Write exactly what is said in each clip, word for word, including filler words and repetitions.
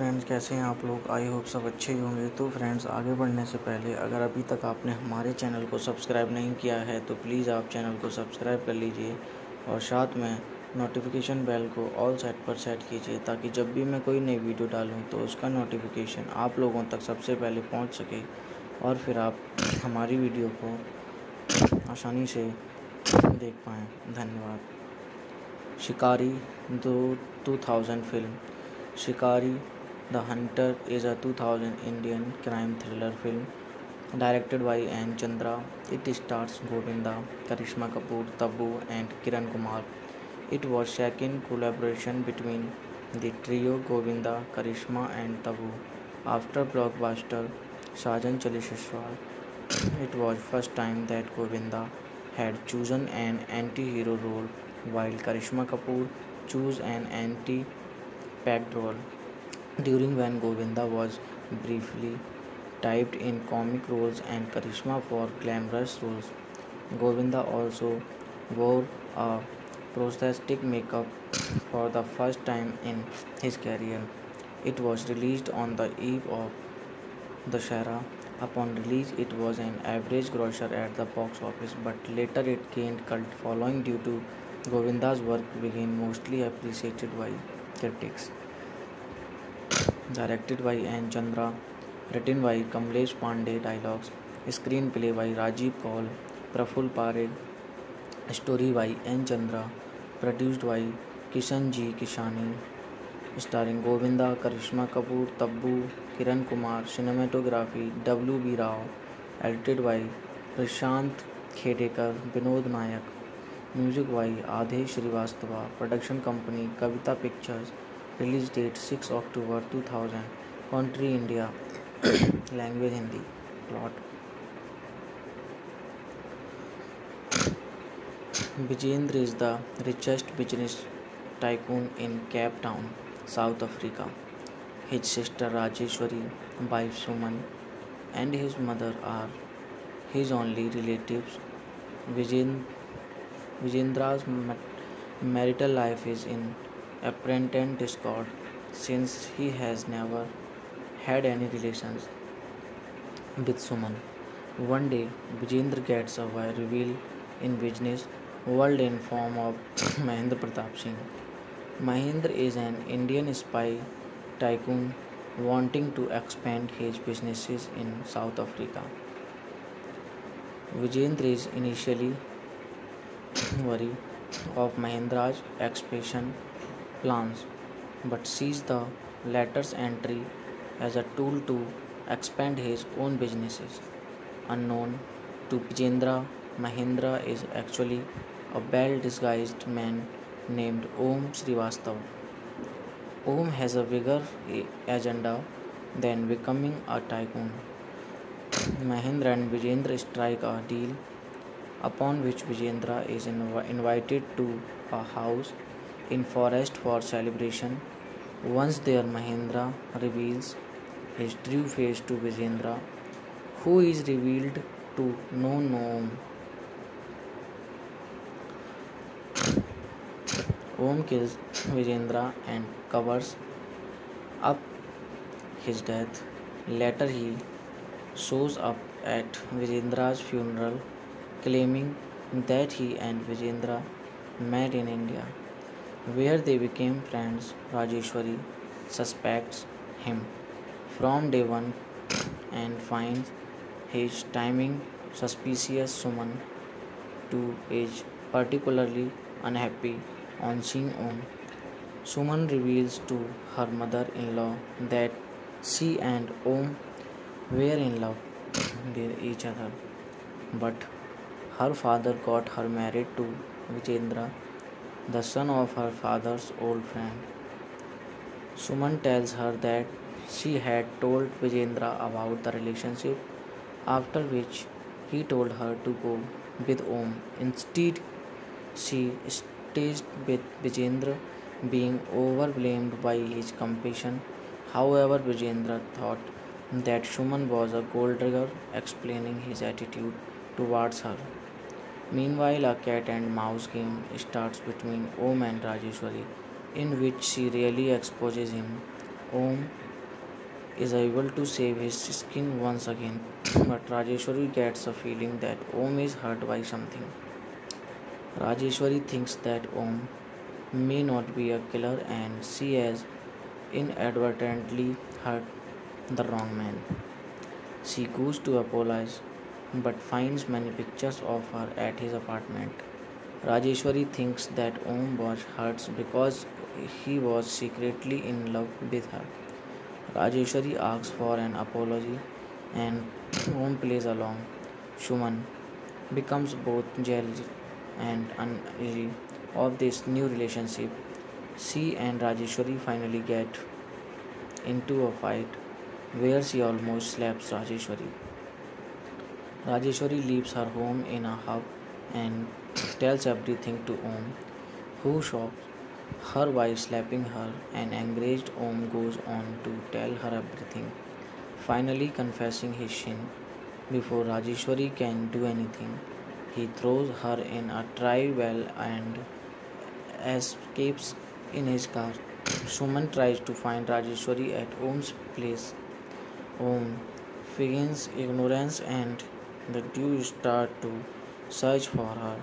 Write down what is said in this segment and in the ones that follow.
Friends, कैसे हैं आप लोग। आई होप सब अच्छे ही होंगे। तो फ्रेंड्स, आगे बढ़ने से पहले अगर अभी तक आपने हमारे चैनल को सब्सक्राइब नहीं किया है तो प्लीज़ आप चैनल को सब्सक्राइब कर लीजिए और साथ में नोटिफिकेशन बेल को ऑल सेट पर सेट कीजिए ताकि जब भी मैं कोई नई वीडियो डालूं तो उसका नोटिफिकेशन आप लोगों तक सबसे पहले पहुंच सके और फिर आप हमारी वीडियो को आसानी से देख पाएँ। धन्यवाद। शिकारी दो two thousand film. Shikari The Hunter is a two thousand Indian crime thriller film directed by N. Chandra. It stars Govinda, Karishma Kapoor, Tabu and Kiran Kumar. It was second collaboration between the trio Govinda, Karishma and Tabu. After blockbuster Sajan Chale Saswal, it was first time that Govinda had chosen an anti-hero role while Karishma Kapoor chose an anti-packed role. During when Govinda was briefly typed in comic roles and Karishma for glamorous roles. Govinda also wore a prosthetic makeup for the first time in his career. It was released on the eve of Dussehra. Upon release, it was an average grosser at the box office, but later it gained cult following due to Govinda's work being mostly appreciated by critics. Directed by N. Chandra, written by Kamlesh Pandey, dialogues, screenplay by Rajiv Kaul, Praful Parekh, story by N. Chandra, produced by Kishan G. Kishani, starring Govinda, Karishma Kapoor, Tabbu, Kiran Kumar, cinematography W. B. Rao, edited by Prashant Khedekar, Vinod Nayak, music by Adhish Srivastava, production company Kavita Pictures. Release date six October two thousand. Country India. Language Hindi. Plot. Vijendra is the richest business tycoon in Cape Town, South Africa. His sister Rajeshwari, wife Suman, and his mother are his only relatives. Vijendra's marital life is in apparent discord since he has never had any relations with Suman. One day, Vijendra gets a reveal in business world in form of Mahendra Pratap Singh. Mahendra is an Indian spy tycoon wanting to expand his businesses in South Africa. Vijendra is initially worried of Mahendra's expansion plans, but sees the latter's entry as a tool to expand his own businesses. Unknown to Vijendra, Mahendra is actually a well-disguised man named Om Srivastava. Om has a bigger agenda than becoming a tycoon. Mahendra and Vijendra strike a deal upon which Vijendra is inv- invited to a house in forest for celebration. Once there, Mahendra reveals his true face to Vijendra, who is revealed to know Om. Om kills Vijendra and covers up his death. Later, he shows up at Vijendra's funeral, claiming that he and Vijendra met in India, where they became friends. Rajeshwari suspects him from day one and finds his timing suspicious. Suman, too, is particularly unhappy on seeing Om. Suman reveals to her mother-in-law that she and Om were in love with each other, but her father got her married to Vijendra, the son of her father's old friend. Suman tells her that she had told Vijendra about the relationship, after which he told her to go with Om. Instead, she stays with Vijendra, being overwhelmed by his compassion. However, Vijendra thought that Suman was a gold digger, explaining his attitude towards her. Meanwhile, a cat and mouse game starts between Om and Rajeshwari, in which she really exposes him. Om is able to save his skin once again, but Rajeshwari gets a feeling that Om is hurt by something. Rajeshwari thinks that Om may not be a killer and she has inadvertently hurt the wrong man. She goes to apologize but finds many pictures of her at his apartment. Rajeshwari thinks that Om was hurt because he was secretly in love with her. Rajeshwari asks for an apology and Om plays along. Suman becomes both jealous and uneasy of this new relationship. She and Rajeshwari finally get into a fight where she almost slaps Rajeshwari. Rajeshwari leaves her home in a huff and tells everything to Om, who shocks her by slapping her, and enraged Om goes on to tell her everything, finally confessing his sin. Before Rajeshwari can do anything, he throws her in a dry well and escapes in his car. Suman tries to find Rajeshwari at Om's place. Om feigns ignorance and the two start to search for her,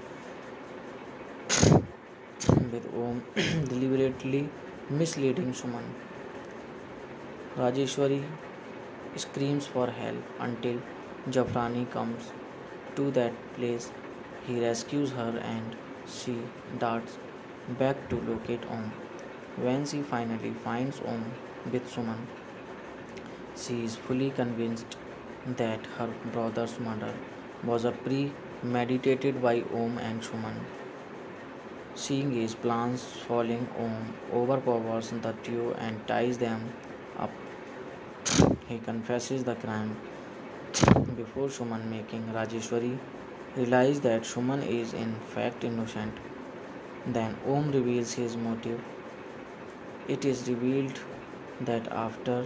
with Om deliberately misleading Suman. Rajeshwari screams for help until Jafrani comes to that place. He rescues her and she darts back to locate Om. When she finally finds Om with Suman, she is fully convinced that her brother's murder was a premeditated by Om and Suman. Seeing his plans falling, Om overpowers the duo and ties them up. He confesses the crime before Suman, making Rajeshwari realize that Suman is in fact innocent. Then Om reveals his motive. It is revealed that after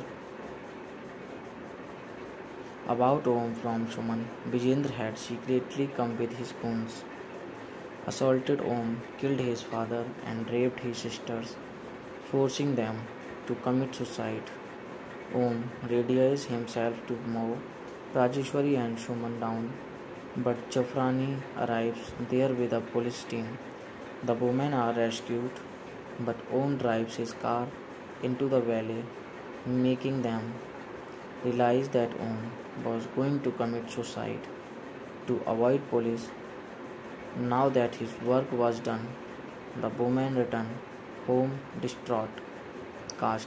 about Om from Suman, Vijendra had secretly come with his goons, assaulted Om, killed his father and raped his sisters, forcing them to commit suicide. Om readies himself to mow Rajeshwari and Suman down, but Jafrani arrives there with a police team. The women are rescued, but Om drives his car into the valley, making them realize that Om was going to commit suicide to avoid police. Now that his work was done, the women return home distraught. Cast: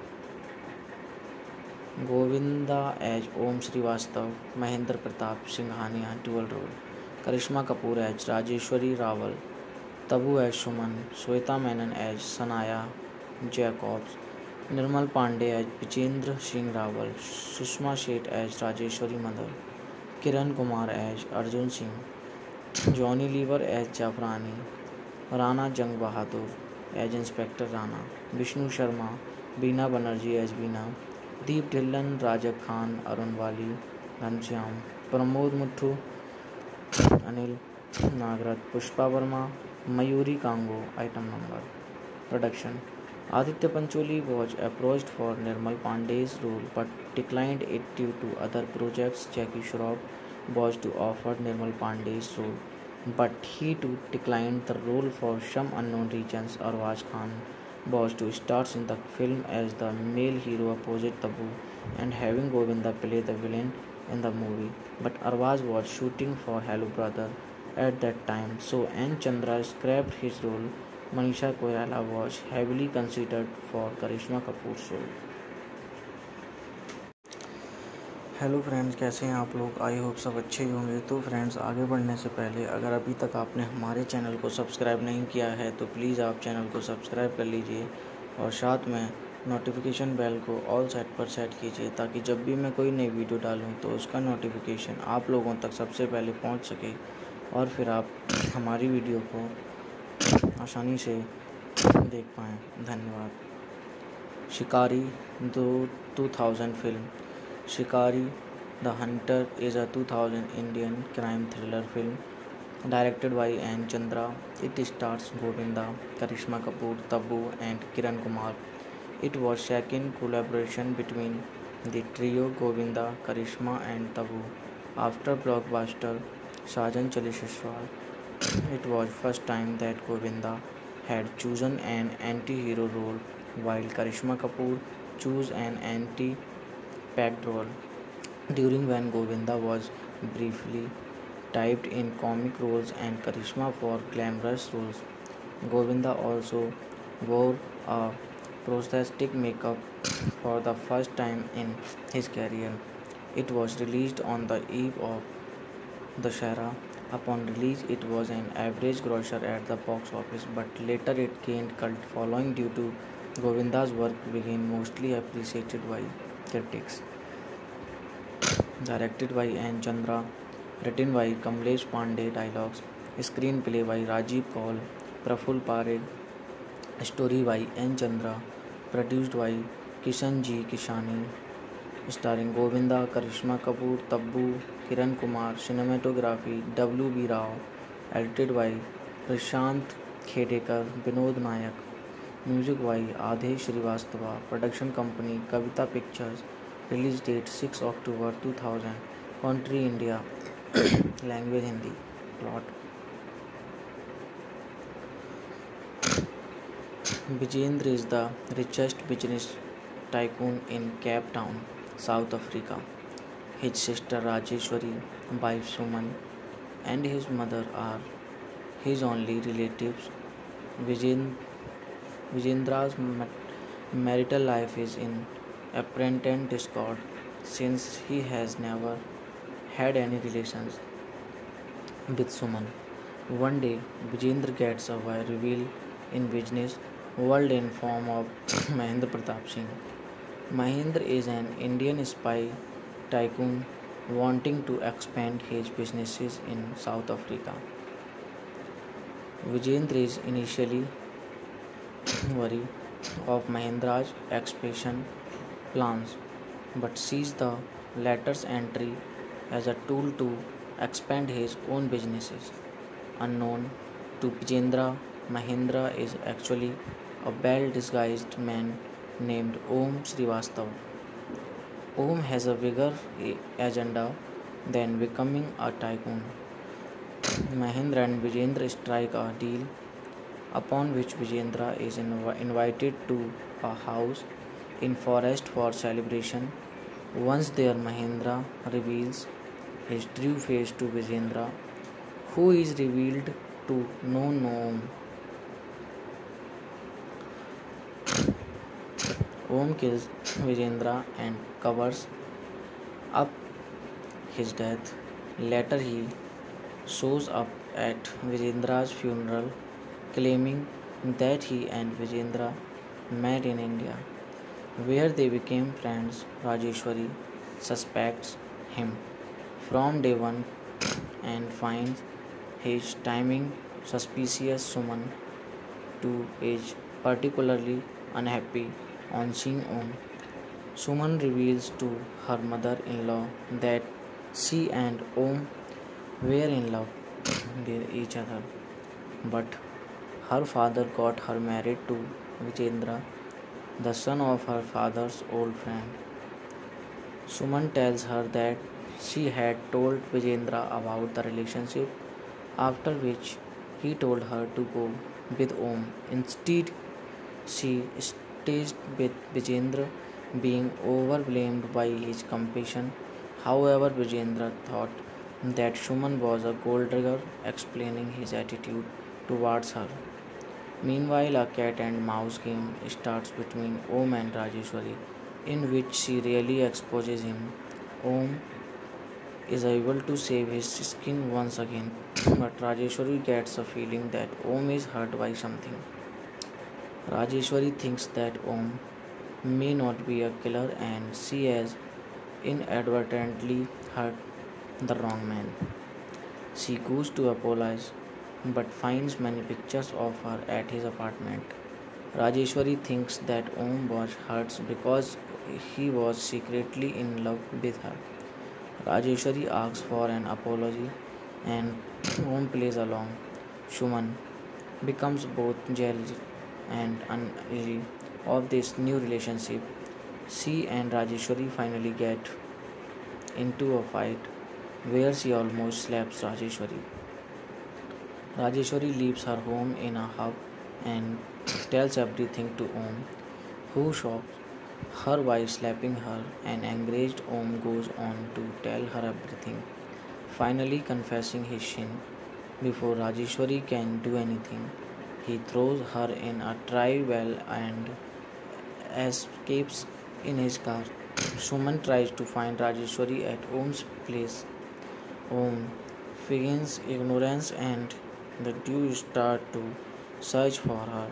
Govinda as Om Srivastav, Mahendra Pratap Singhania dual role, Karishma Kapoor as Rajeshwari Rawal, Tabu as Suman, Shweta Menon as Sanaya Jacobs, Nirmal Pandey as Vijendra Singh Rawal, Sushma Sheth as Rajeshwari Mother, Kiran Kumar as Arjun Singh, Johnny Lever as Jafrani, Rana Jang Bahadur as Inspector Rana, Vishnu Sharma, Beena Banerjee as Beena, Deep Dhillon, Raja Khan, Arun Wali, Ghanshyam, Pramod Muthu, Anil Nagrat, Pushpa Verma, Mayuri Kango. Item number. Production: Aditya Pancholi was approached for Nirmal Pandey's role but declined it due to other projects. Jackie Shroff was to offer Nirmal Pandey's role, but he too declined the role for some unknown reasons. Arbaaz Khan was to star in the film as the male hero opposite Tabu and having Govinda play the villain in the movie, but Arbaaz was shooting for Hello Brother at that time, so N. Chandra scrapped his role. Manisha Koirala was heavily considered for Karishma Kapoor's role. Hello friends, कैसे हैं आप लोग? I hope सब अच्छे ही होंगे। तो friends, आगे बढ़ने से पहले अगर अभी तक आपने हमारे चैनल को सब्सक्राइब नहीं किया है तो प्लीज़ आप चैनल को सब्सक्राइब कर लीजिए और साथ में नोटिफिकेशन बेल को ऑल सेट पर सेट कीजिए ताकि जब भी मैं कोई नई वीडियो डालूं तो उसका नोटिफिकेशन आप लोगों तक सबसे पहले पहुंच सके और फिर आप हमारी वीडियो को आसानी से देख पाएँ। धन्यवाद। शिकारी दो two thousand film Shikari the Hunter is a two thousand Indian crime thriller film directed by N. Chandra. It stars Govinda, Karishma Kapoor, Tabu and Kiran Kumar. It was second collaboration between the trio Govinda, Karishma and Tabu. After blockbuster Sajan Chali Saswal, it was first time that Govinda had chosen an anti-hero role while Karishma Kapoor chose an anti-packed role. During when Govinda was briefly typed in comic roles and Karishma for glamorous roles, Govinda also wore a prosthetic makeup for the first time in his career. It was released on the eve of Dussehra. Upon release, it was an average grosser at the box office, but later it gained cult following due to Govinda's work being mostly appreciated by critics. Directed by N. Chandra, written by Kamlesh Pandey, dialogues, screenplay by Rajiv Kaul, Praful Parekh, story by N. Chandra, produced by Kishan G. Kishani, starring Govinda, Karishma Kapoor, Tabbu, Kiran Kumar, cinematography W. B. Rao, edited by Prashant Khedekar, Vinod Nayak, music by Adhish Srivastava, production company Kavita Pictures, release date six October two thousand, country India, language Hindi, plot. Vijayendra is the richest business tycoon in Cape Town, South Africa. His sister Rajeshwari, wife Suman, and his mother are his only relatives. Vijen- Vijendra's marital life is in apparent discord since he has never had any relations with Suman. One day, Vijendra gets a reveal in business world in form of Mahendra Pratap Singh. Mahendra is an Indian spy tycoon wanting to expand his businesses in South Africa. Vijendra is initially wary of Mahendra's expansion plans but sees the latter's entry as a tool to expand his own businesses. Unknown to Vijendra, Mahendra is actually a well disguised man named Om Srivastav. Om has a bigger agenda than becoming a tycoon. Mahendra and Vijendra strike a deal upon which Vijendra is inv- invited to a house in forest for celebration. Once there, Mahendra reveals his true face to Vijendra, who is revealed to know Om. Om kills Vijendra and covers up his death. Later, he shows up at Vijendra's funeral, claiming that he and Vijendra met in India, where they became friends. Rajeshwari suspects him from day one and finds his timing suspicious. Suman, too, is particularly unhappy on seeing Om. Suman reveals to her mother-in-law that she and Om were in love with each other, but her father got her married to Vijendra, the son of her father's old friend. Suman tells her that she had told Vijendra about the relationship, after which he told her to go with Om. Instead, she stays with Vijendra, being overwhelmed by his compassion. However, Vijendra thought that Suman was a gold digger, explaining his attitude towards her. Meanwhile, a cat and mouse game starts between Om and Rajeshwari, in which she really exposes him. Om is able to save his skin once again, but Rajeshwari gets a feeling that Om is hurt by something. Rajeshwari thinks that Om may not be a killer and she has inadvertently hurt the wrong man. She goes to apologize but finds many pictures of her at his apartment. Rajeshwari thinks that Om was hurt because he was secretly in love with her. Rajeshwari asks for an apology and Om plays along. Suman becomes both jealous and uneasy of this new relationship. She and Rajeshwari finally get into a fight where she almost slaps Rajeshwari. Rajeshwari leaves her home in a huff and tells everything to Om, who shocks her by slapping her, and enraged Om goes on to tell her everything, finally confessing his sin. Before Rajeshwari can do anything, he throws her in a dry well and escapes in his car. Suman tries to find Rajeshwari at Om's place. Om feigns ignorance and the two start to search for her,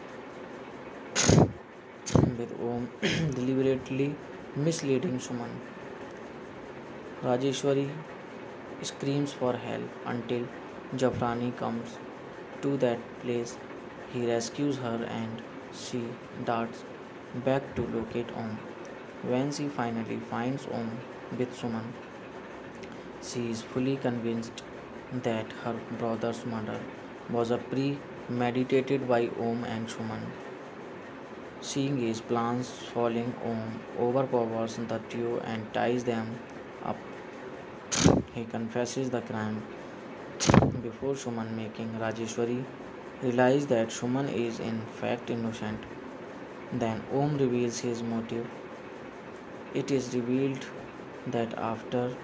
with Om deliberately misleading Suman. Rajeshwari screams for help until Jafrani comes to that place. He rescues her and she darts back to locate Om. When she finally finds Om with Suman, she is fully convinced that her brother's murder was a premeditated by Om and Suman. Seeing his plans falling, Om overpowers the trio and ties them up. He confesses the crime before Suman, making Rajeshwari realize that Suman is in fact innocent. Then Om reveals his motive. It is revealed that after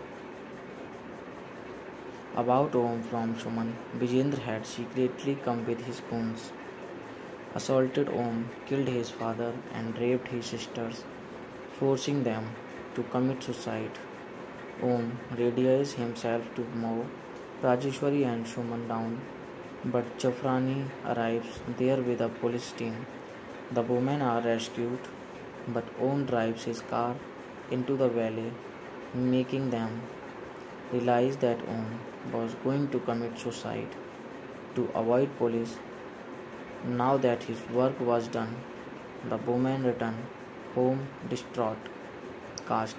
about Om from Suman, Vijendra had secretly come with his goons, assaulted Om, killed his father and raped his sisters, forcing them to commit suicide. Om readies himself to mow Rajeshwari and Suman down, but Jafrani arrives there with a police team. The women are rescued, but Om drives his car into the valley, making them realize that Om was going to commit suicide to avoid police. Now that his work was done, the women return home distraught. Cast: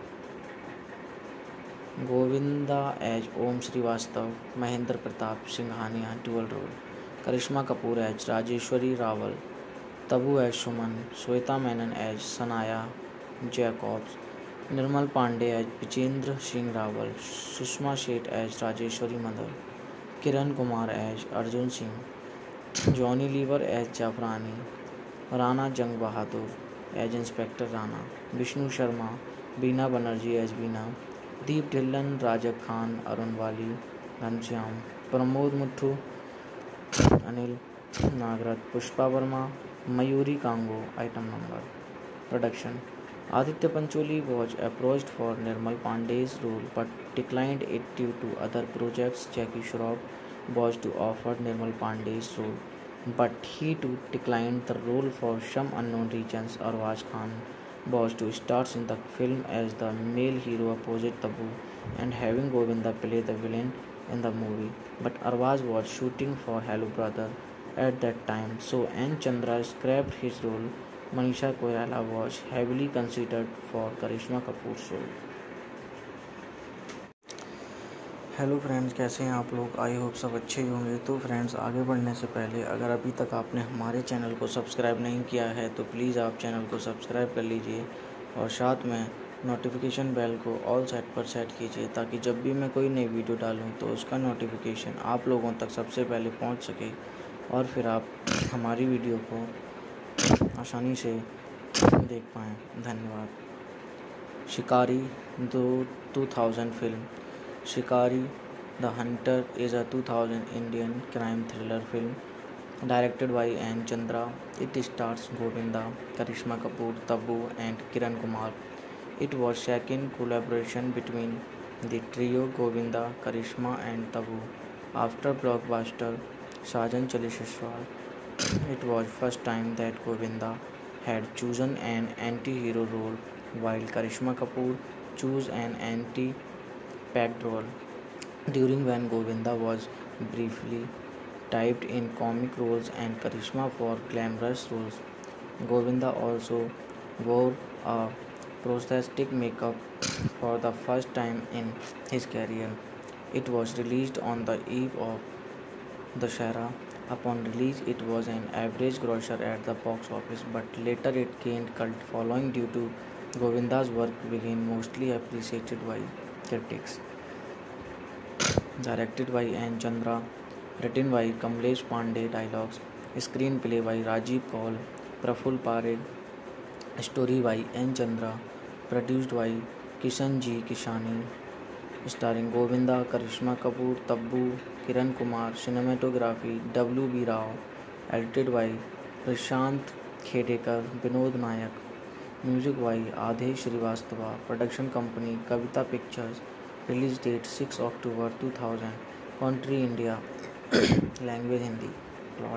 Govinda as Om Srivastav, Mahendra Pratap Singhania dual role, Karishma Kapoor as Rajeshwari Rawal, Tabu as Suman, Shweta Menon as Sanaya Jacobs, Nirmal Pandey as Vijendra Singh Rawal, Sushma Sheth as Rajeshwari Mother, Kiran Kumar as Arjun Singh, Johnny Lever as Jafrani, Rana Jang Bahadur as Inspector Rana, Vishnu Sharma, Beena Banerjee as Beena, Deep Dhillon, Rajak Khan, Arun Wali, Ghanshyam, Pramod Muthu, Anil Nagrat, Pushpa Verma, Mayuri Kango. Item number. Production: Aditya Pancholi was approached for Nirmal Pandey's role but declined it due to other projects. Jackie Shroff was to offer Nirmal Pandey's role, but he too declined the role for some unknown reasons. Arbaaz Khan was to star in the film as the male hero opposite Tabu and having Govinda play the villain in the movie, but Arbaaz was shooting for Hello Brother at that time, so N. Chandra scrapped his role. Manisha Koirala was heavily considered for Karishma Kapoor's role. Hello friends, कैसे हैं आप लोग? I hope सब अच्छे ही होंगे। तो friends, आगे बढ़ने से पहले अगर अभी तक आपने हमारे चैनल को सब्सक्राइब नहीं किया है तो प्लीज़ आप चैनल को सब्सक्राइब कर लीजिए और साथ में नोटिफिकेशन बेल को ऑल सेट पर सेट कीजिए ताकि जब भी मैं कोई नई वीडियो डालूं तो उसका नोटिफिकेशन आप लोगों तक सबसे पहले पहुंच सके और फिर आप हमारी वीडियो को आसानी से देख पाएँ। धन्यवाद। शिकारी दो two thousand film Shikari the Hunter is a two thousand Indian crime thriller film directed by N. Chandra. It stars Govinda, Karishma Kapoor, Tabu and Kiran Kumar. It was second collaboration between the trio Govinda, Karishma and Tabu after blockbuster Sajan Chale Sassural. It was first time that Govinda had chosen an anti-hero role while Karishma Kapoor chose an anti packed role. During when Govinda was briefly typed in comic roles and Karishma for glamorous roles. Govinda also wore a prosthetic makeup for the first time in his career. It was released on the eve of Dussehra Upon release, it was an average grosser at the box office, but later it gained cult following due to Govinda's work being mostly appreciated by critics. Directed by N. Chandra, written by Kamlesh Pandey, dialogues, screenplay by Rajiv Kaul, Praful Parekh, story by N. Chandra, produced by Kishan G. Kishani, starring Govinda, Karishma Kapoor, Tabbu, Kiran Kumar, cinematography W B Rao, edited by Prashant Khedekar, Vinod Nayak, music by Adhish Srivastava, production company Kavita Pictures, release date six October two thousand, country India, language Hindi, plot.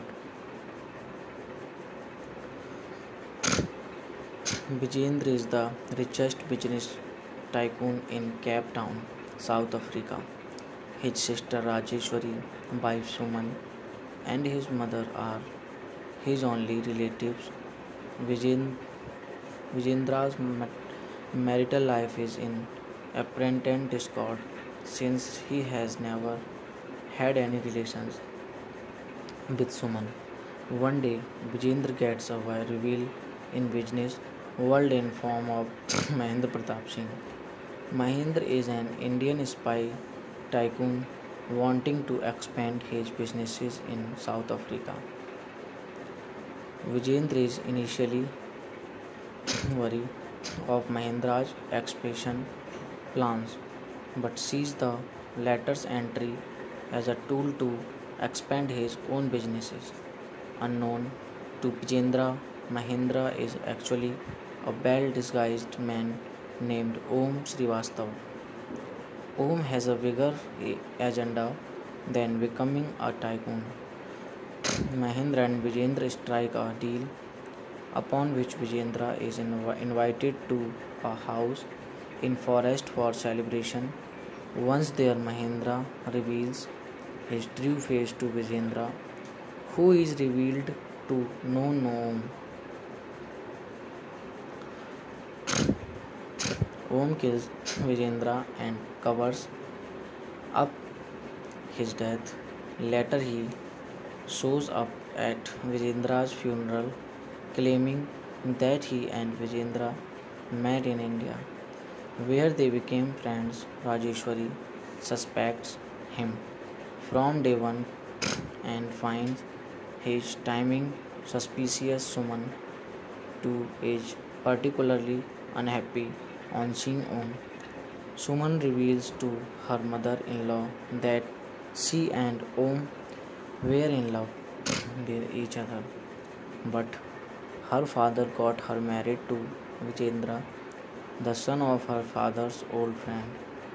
Vijayendra is the richest business tycoon in Cape Town, South Africa. His sister Rajeshwari, wife Suman, and his mother are his only relatives. Vijayendra Vijendra's marital life is in apparent discord since he has never had any relations with Suman. One day, Vijendra gets a reveal in business world in form of Mahendra Pratap Singh. Mahendra is an Indian spy tycoon wanting to expand his businesses in South Africa. Vijendra is initially wary of Mahendra's expansion plans, but sees the latter's entry as a tool to expand his own businesses. Unknown to Vijendra, Mahendra is actually a well-disguised man named Om Srivastava. Om has a bigger agenda than becoming a tycoon. Mahendra and Vijendra strike a deal upon which Vijendra is inv- invited to a house in forest for celebration. Once there, Mahendra reveals his true face to Vijendra, who is revealed to know Om. Om kills Vijendra and covers up his death. Later, he shows up at Vijendra's funeral, claiming that he and Vijendra met in India, where they became friends. Rajeshwari suspects him from day one and finds his timing suspicious. Suman, too, is particularly unhappy on seeing Om. Suman reveals to her mother-in-law that she and Om were in love with each other, but her father got her married to Vijendra, the son of her father's old friend.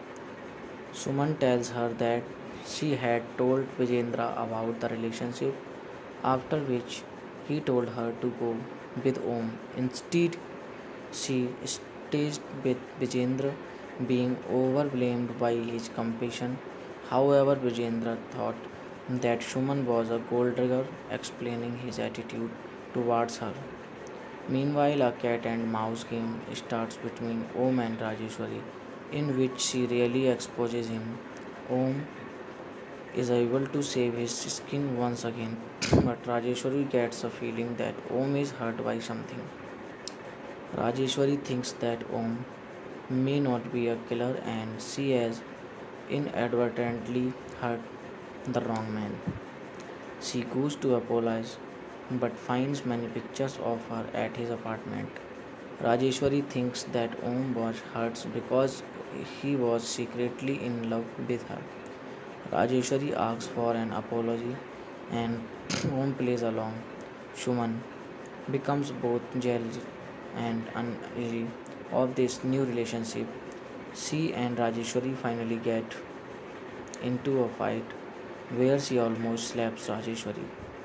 Suman tells her that she had told Vijendra about the relationship, after which he told her to go with Om. Instead, she stays with Vijendra, being overwhelmed by his compassion. However, Vijendra thought that Suman was a gold digger, explaining his attitude towards her. Meanwhile, a cat and mouse game starts between Om and Rajeshwari, in which she really exposes him. Om is able to save his skin once again, but Rajeshwari gets a feeling that Om is hurt by something. Rajeshwari thinks that Om may not be a killer and she has inadvertently hurt the wrong man. She goes to apologize but finds many pictures of her at his apartment. Rajeshwari thinks that Om was hurt because he was secretly in love with her. Rajeshwari asks for an apology and Om plays along. Suman becomes both jealous and uneasy of this new relationship. She and Rajeshwari finally get into a fight where she almost slaps Rajeshwari.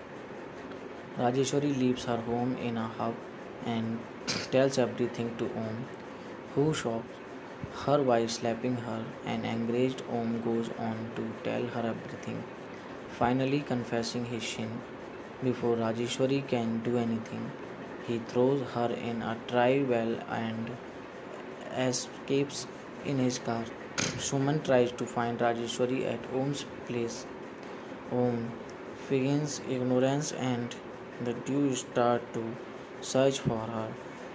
Rajeshwari leaves her home in a huff and tells everything to Om, who shocks her by slapping her. An enraged Om goes on to tell her everything, finally confessing his sin. Before Rajeshwari can do anything, he throws her in a dry well and escapes in his car. Suman tries to find Rajeshwari at Om's place. Om feigns ignorance and the two start to search for her,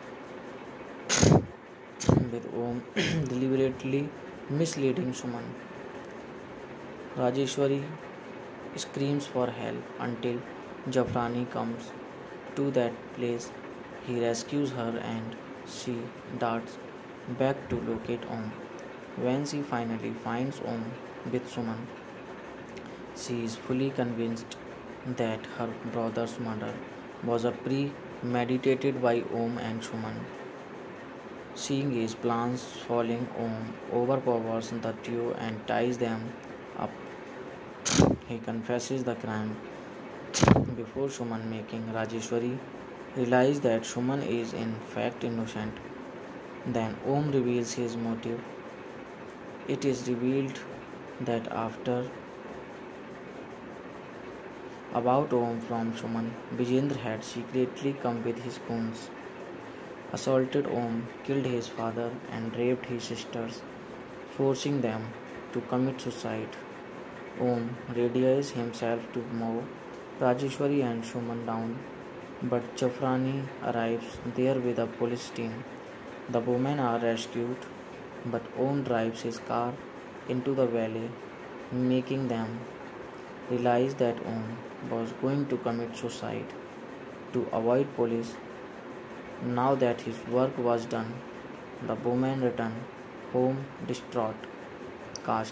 with Om deliberately misleading Suman. Rajeshwari screams for help until Jafrani comes to that place. He rescues her and she darts back to locate Om. When she finally finds Om with Suman, she is fully convinced that her brother's murder was a premeditated by Om and Suman. Seeing his plans falling, Om overpowers the trio and ties them up. He confesses the crime before Suman, making Rajeshwari realize that Suman is in fact innocent. Then Om reveals his motive. It is revealed that after about Om from Suman, Vijendra had secretly come with his goons, assaulted Om, killed his father and raped his sisters, forcing them to commit suicide. Om readies himself to mow Rajeshwari and Suman down, but Jafrani arrives there with a police team. The women are rescued, but Om drives his car into the valley, making them realize that Om was going to commit suicide to avoid police. Now that his work was done, the women return home distraught. Cast: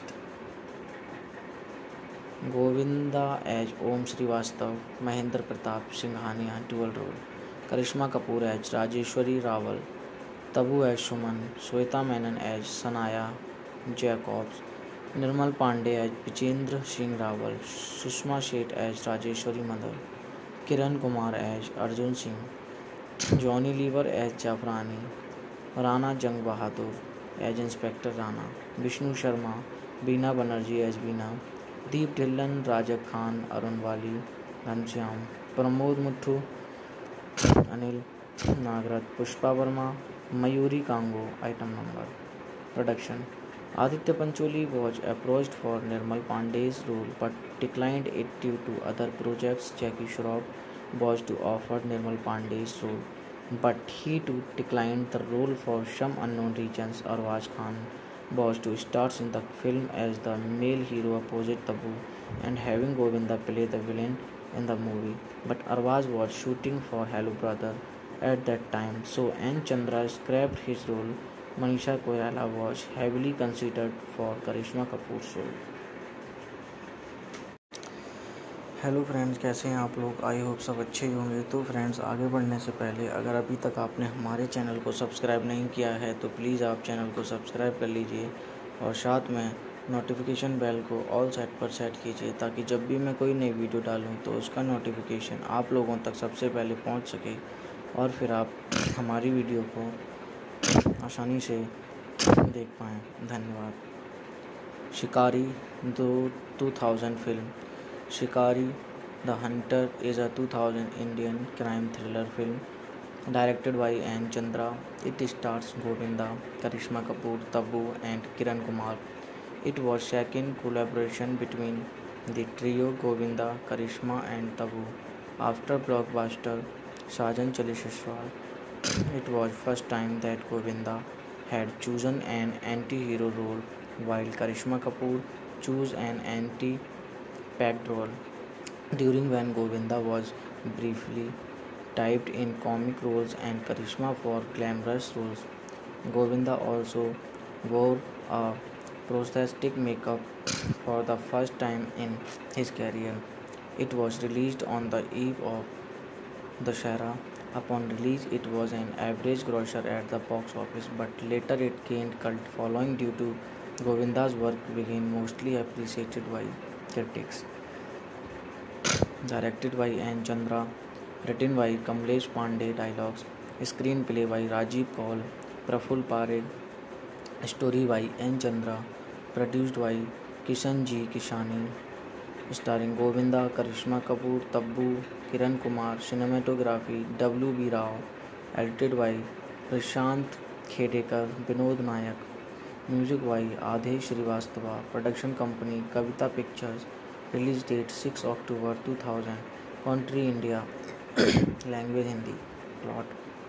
Govinda as Om Srivastav, Mahendra Pratap Singhania dual role, Karishma Kapoor as Rajeshwari Rawal, Tabu as Suman, Shweta Menon as Sanaya Jacobs, Nirmal Pandey as Vijendra Singh Rawal, Sushma Sheth as Rajeshwari Mother, Kiran Kumar as Arjun Singh, Johnny Lever as Jafrani, Rana Jang Bahadur as Inspector Rana, Vishnu Sharma, Beena Banerjee as Beena, Deep Dhillon, Raja Khan, Arun Wali, Ghanshyam, Pramod Muthu, Anil Nagrat, Pushpa Verma, Mayuri Kango. Item number. Production: Aditya Pancholi was approached for Nirmal Pandey's role but declined it due to other projects. Jackie Shroff was to offer Nirmal Pandey's role, but he too declined the role for some unknown reasons. Arbaaz Khan was to star in the film as the male hero opposite Tabu and having Govinda play the villain in the movie, but Arbaaz was shooting for Hello Brother at that time, so N. Chandra scrapped his role. Manisha Koirala was heavily considered for Karishma Kapoor's role. Hello friends, कैसे हैं आप लोग? I hope सब अच्छे ही होंगे। तो friends, आगे बढ़ने से पहले अगर अभी तक आपने हमारे चैनल को सब्सक्राइब नहीं किया है तो प्लीज़ आप चैनल को सब्सक्राइब कर लीजिए और साथ में नोटिफिकेशन बेल को ऑल सेट पर सेट कीजिए ताकि जब भी मैं कोई नई वीडियो डालूं तो उसका नोटिफिकेशन आप लोगों तक सबसे पहले पहुंच सके और फिर आप हमारी वीडियो को आसानी से देख पाएँ। धन्यवाद। शिकारी दो two thousand film Shikari the Hunter is a two thousand Indian crime thriller film directed by N. Chandra. It stars Govinda, Karishma Kapoor, Tabu and Kiran Kumar. It was second collaboration between the trio Govinda, Karishma and Tabu. After blockbuster Sajan Chale Sassural, it was first time that Govinda had chosen an anti-hero role while Karishma Kapoor chose an anti packed role. During when Govinda was briefly typed in comic roles and Karishma for glamorous roles. Govinda also wore a prosthetic makeup for the first time in his career. It was released on the eve of Dussehra. Upon release, it was an average grosser at the box office, but later it gained cult following due to Govinda's work being mostly appreciated by critics. Directed by N. Chandra, written by Kamlesh Pandey, dialogues, screenplay by Rajiv Kaul, Praful Parekh, story by N. Chandra, produced by Kishan G. Kishani, starring Govinda, Karishma Kapoor, Tabu, Kiran Kumar, cinematography W. B. Rao, edited by Prashant Khedekar, Vinod Nayak, music by Adhe Shrivastava, production company Kavita Pictures, Release date six October two thousand. Country India. Language Hindi. Plot.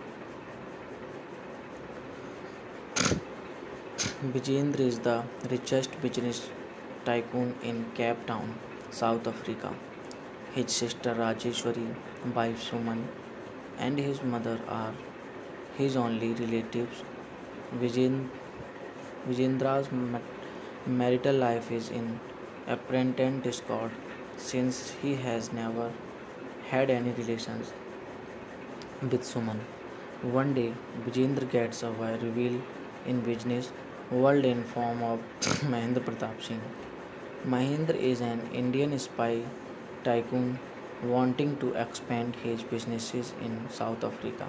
Vijayendra is the richest business tycoon in Cape Town, South Africa. His sister Rajeshwari, wife Suman, and his mother are his only relatives. Vijen- Vijendra's ma- marital life is in apparent discord since he has never had any relations with Suman. One day, Vijendra gets a reveal in business world in form of Mahendra Pratap Singh. Mahendra is an Indian spy tycoon wanting to expand his businesses in South Africa.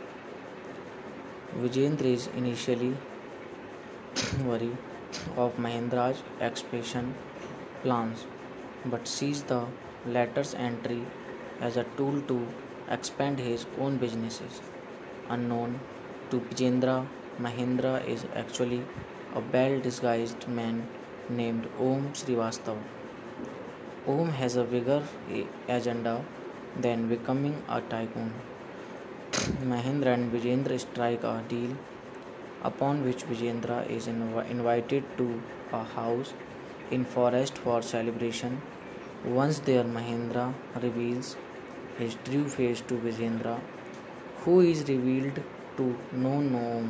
Vijendra is initially wary of Mahendra's expansion plans but sees the latter's entry as a tool to expand his own businesses. Unknown to Vijendra, Mahendra is actually a well disguised man named Om Srivastava. Om has a bigger agenda than becoming a tycoon. Mahendra and Vijendra strike a deal upon which Vijendra is inv- invited to a house in forest for celebration. Once there, Mahendra reveals his true face to Vijendra, who is revealed to know Om.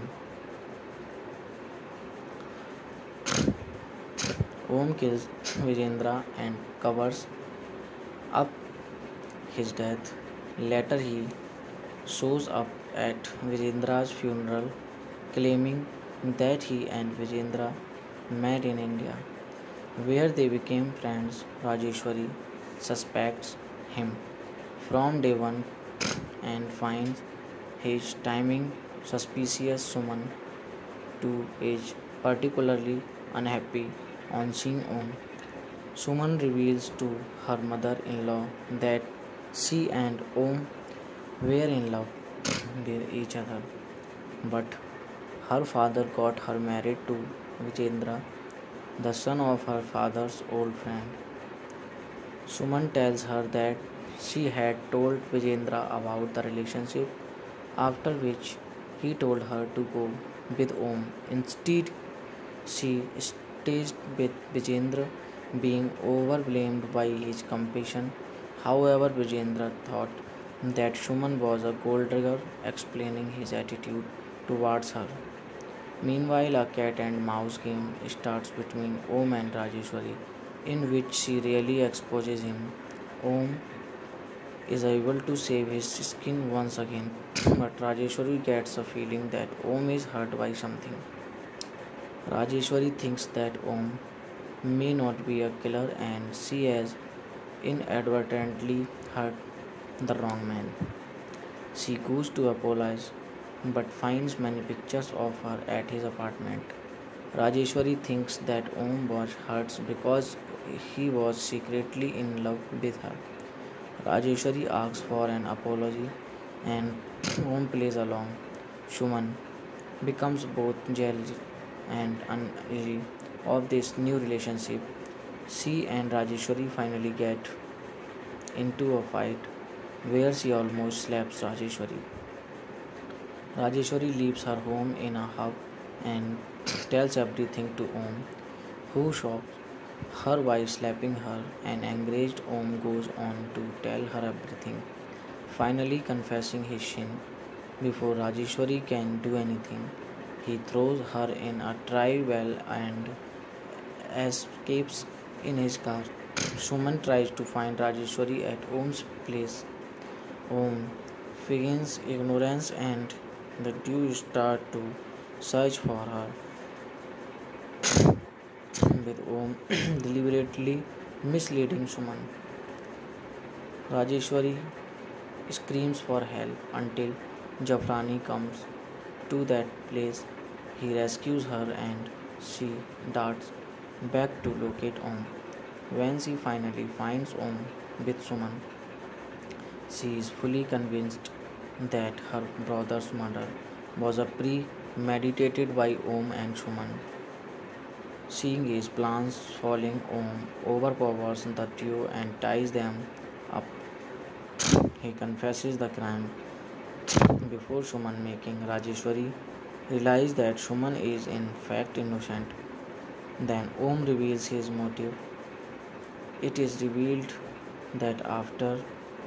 Om kills Vijendra and covers up his death. Later, he shows up at Vijendra's funeral, claiming that he and Vijendra met in India, where they became friends. Rajeshwari suspects him from day one and finds his timing suspicious. Suman, too, is particularly unhappy on seeing Om. Suman reveals to her mother-in-law that she and Om were in love with each other, but her father got her married to Vijendra, the son of her father's old friend. Suman tells her that she had told Vijendra about the relationship, after which he told her to go with Om. Instead, she staged with Vijendra being overwhelmed by his compassion. However, Vijendra thought that Suman was a gold digger, explaining his attitude towards her. Meanwhile, a cat and mouse game starts between Om and Rajeshwari, in which she really exposes him. Om is able to save his skin once again, but Rajeshwari gets a feeling that Om is hurt by something. Rajeshwari thinks that Om may not be a killer and she has inadvertently hurt the wrong man. She goes to apologize but finds many pictures of her at his apartment. Rajeshwari thinks that Om was hurt because he was secretly in love with her. Rajeshwari asks for an apology and Om plays along. Suman becomes both jealous and uneasy of this new relationship. She and Rajeshwari finally get into a fight where she almost slaps Rajeshwari. Rajeshwari leaves her home in a huff and tells everything to Om, who shocks her by slapping her. An enraged Om goes on to tell her everything, finally confessing his sin. Before Rajeshwari can do anything, he throws her in a dry well and escapes in his car. Suman tries to find Rajeshwari at Om's place. Om feigns ignorance and the two start to search for her, with Om deliberately misleading Suman. Rajeshwari screams for help until Jafrani comes to that place. He rescues her and she darts back to locate Om. When she finally finds Om with Suman, she is fully convinced that her brother's murder was a premeditated by Om and Suman. Seeing his plans falling, Om overpowers the trio and ties them up. He confesses the crime before Suman, making Rajeshwari realize that Suman is in fact innocent. Then Om reveals his motive. It is revealed that after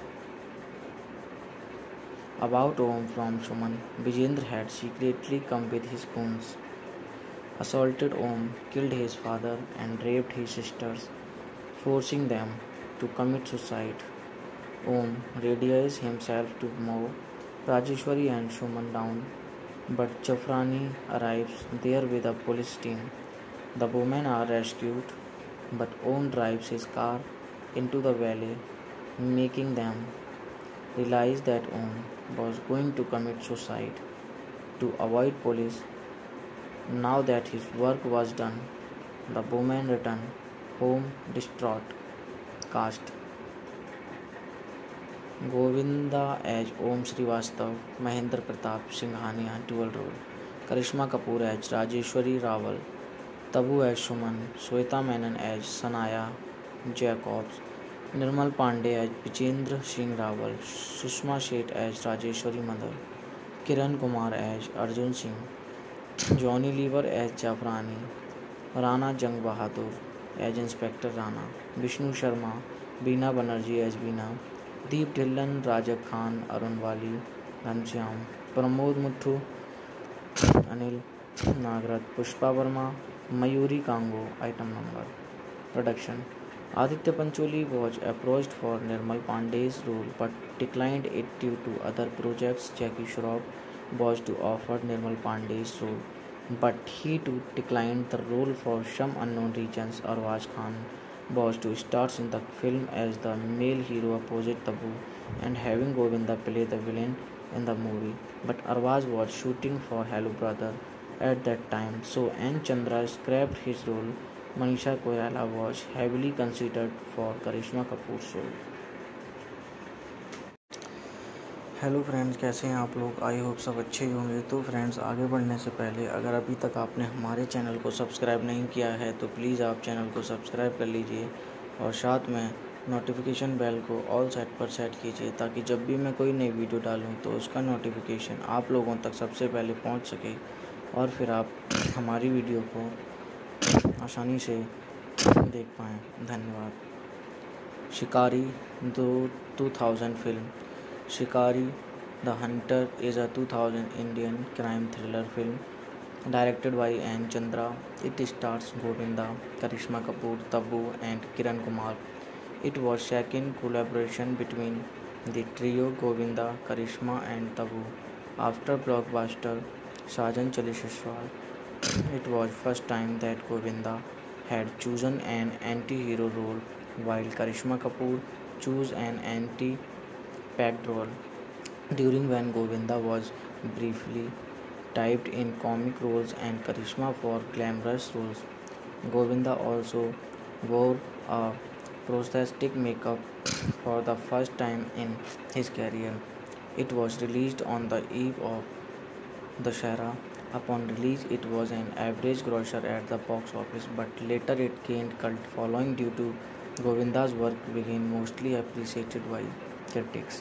about Om from Suman, Vijendra had secretly come with his goons, assaulted Om, killed his father, and raped his sisters, forcing them to commit suicide. Om readies himself to mow Rajeshwari and Suman down, but Jafrani arrives there with a police team. The women are rescued, but Om drives his car into the valley, making them realize that Om was going to commit suicide to avoid police. Now that his work was done, the women return home distraught. Cast: Govinda as Om Srivastav, Mahendra Pratap Singhania dual role, Karishma Kapoor as Rajeshwari Rawal, Tabu as Suman, Shweta Menon as Sanaya Jacobs, Nirmal Pandey as Vijendra Singh Rawal, Sushma Sheth as Rajeshwari Mother, Kiran Kumar as Arjun Singh, Johnny Lever as Jafrani, Rana Jang Bahadur as Inspector Rana, Vishnu Sharma, Beena Banerjee as Beena, Deep Dhillon, Rajak Khan, Arun Wali, Ghanshyam, Pramod Muthu, Anil Nagrat, Pushpa Verma, Mayuri Kango. Item number. Production: Aditya Pancholi was approached for Nirmal Pandey's role but declined it due to other projects. Jackie Shroff was to offer Nirmal Pandey's role, but he too declined the role for some unknown reasons. Arwaz Khan was to star in the film as the male hero opposite Tabu and having Govinda play the villain in the movie, but Arwaz was shooting for Hello Brother at that time, so N. Chandra scrapped his role. Manisha Koirala was heavily considered for Karishma Kapoor's role. Hello friends, कैसे हैं आप लोग? I hope सब अच्छे ही होंगे। तो friends, आगे बढ़ने से पहले अगर अभी तक आपने हमारे चैनल को सब्सक्राइब नहीं किया है तो प्लीज़ आप चैनल को सब्सक्राइब कर लीजिए और साथ में नोटिफिकेशन बेल को ऑल सेट पर सेट कीजिए ताकि जब भी मैं कोई नई वीडियो डालूं तो उसका नोटिफिकेशन आप लोगों तक सबसे पहले पहुंच सके और फिर आप हमारी वीडियो को आसानी से देख पाएँ। धन्यवाद। शिकारी दो two thousand film. Shikari the Hunter is a two thousand Indian crime thriller film directed by N. Chandra. It stars Govinda, Karishma Kapoor, Tabu and Kiran Kumar. It was second collaboration between the trio Govinda, Karishma and Tabu. After blockbuster Sajan Chale Sassural, it was first time that Govinda had chosen an anti-hero role while Karishma Kapoor chose an anti packed role. During when Govinda was briefly typed in comic roles and Karishma for glamorous roles. Govinda also wore a prosthetic makeup for the first time in his career. It was released on the eve of Dussehra. Upon release, it was an average grosser at the box office, but later it gained cult following due to Govinda's work being mostly appreciated by critics.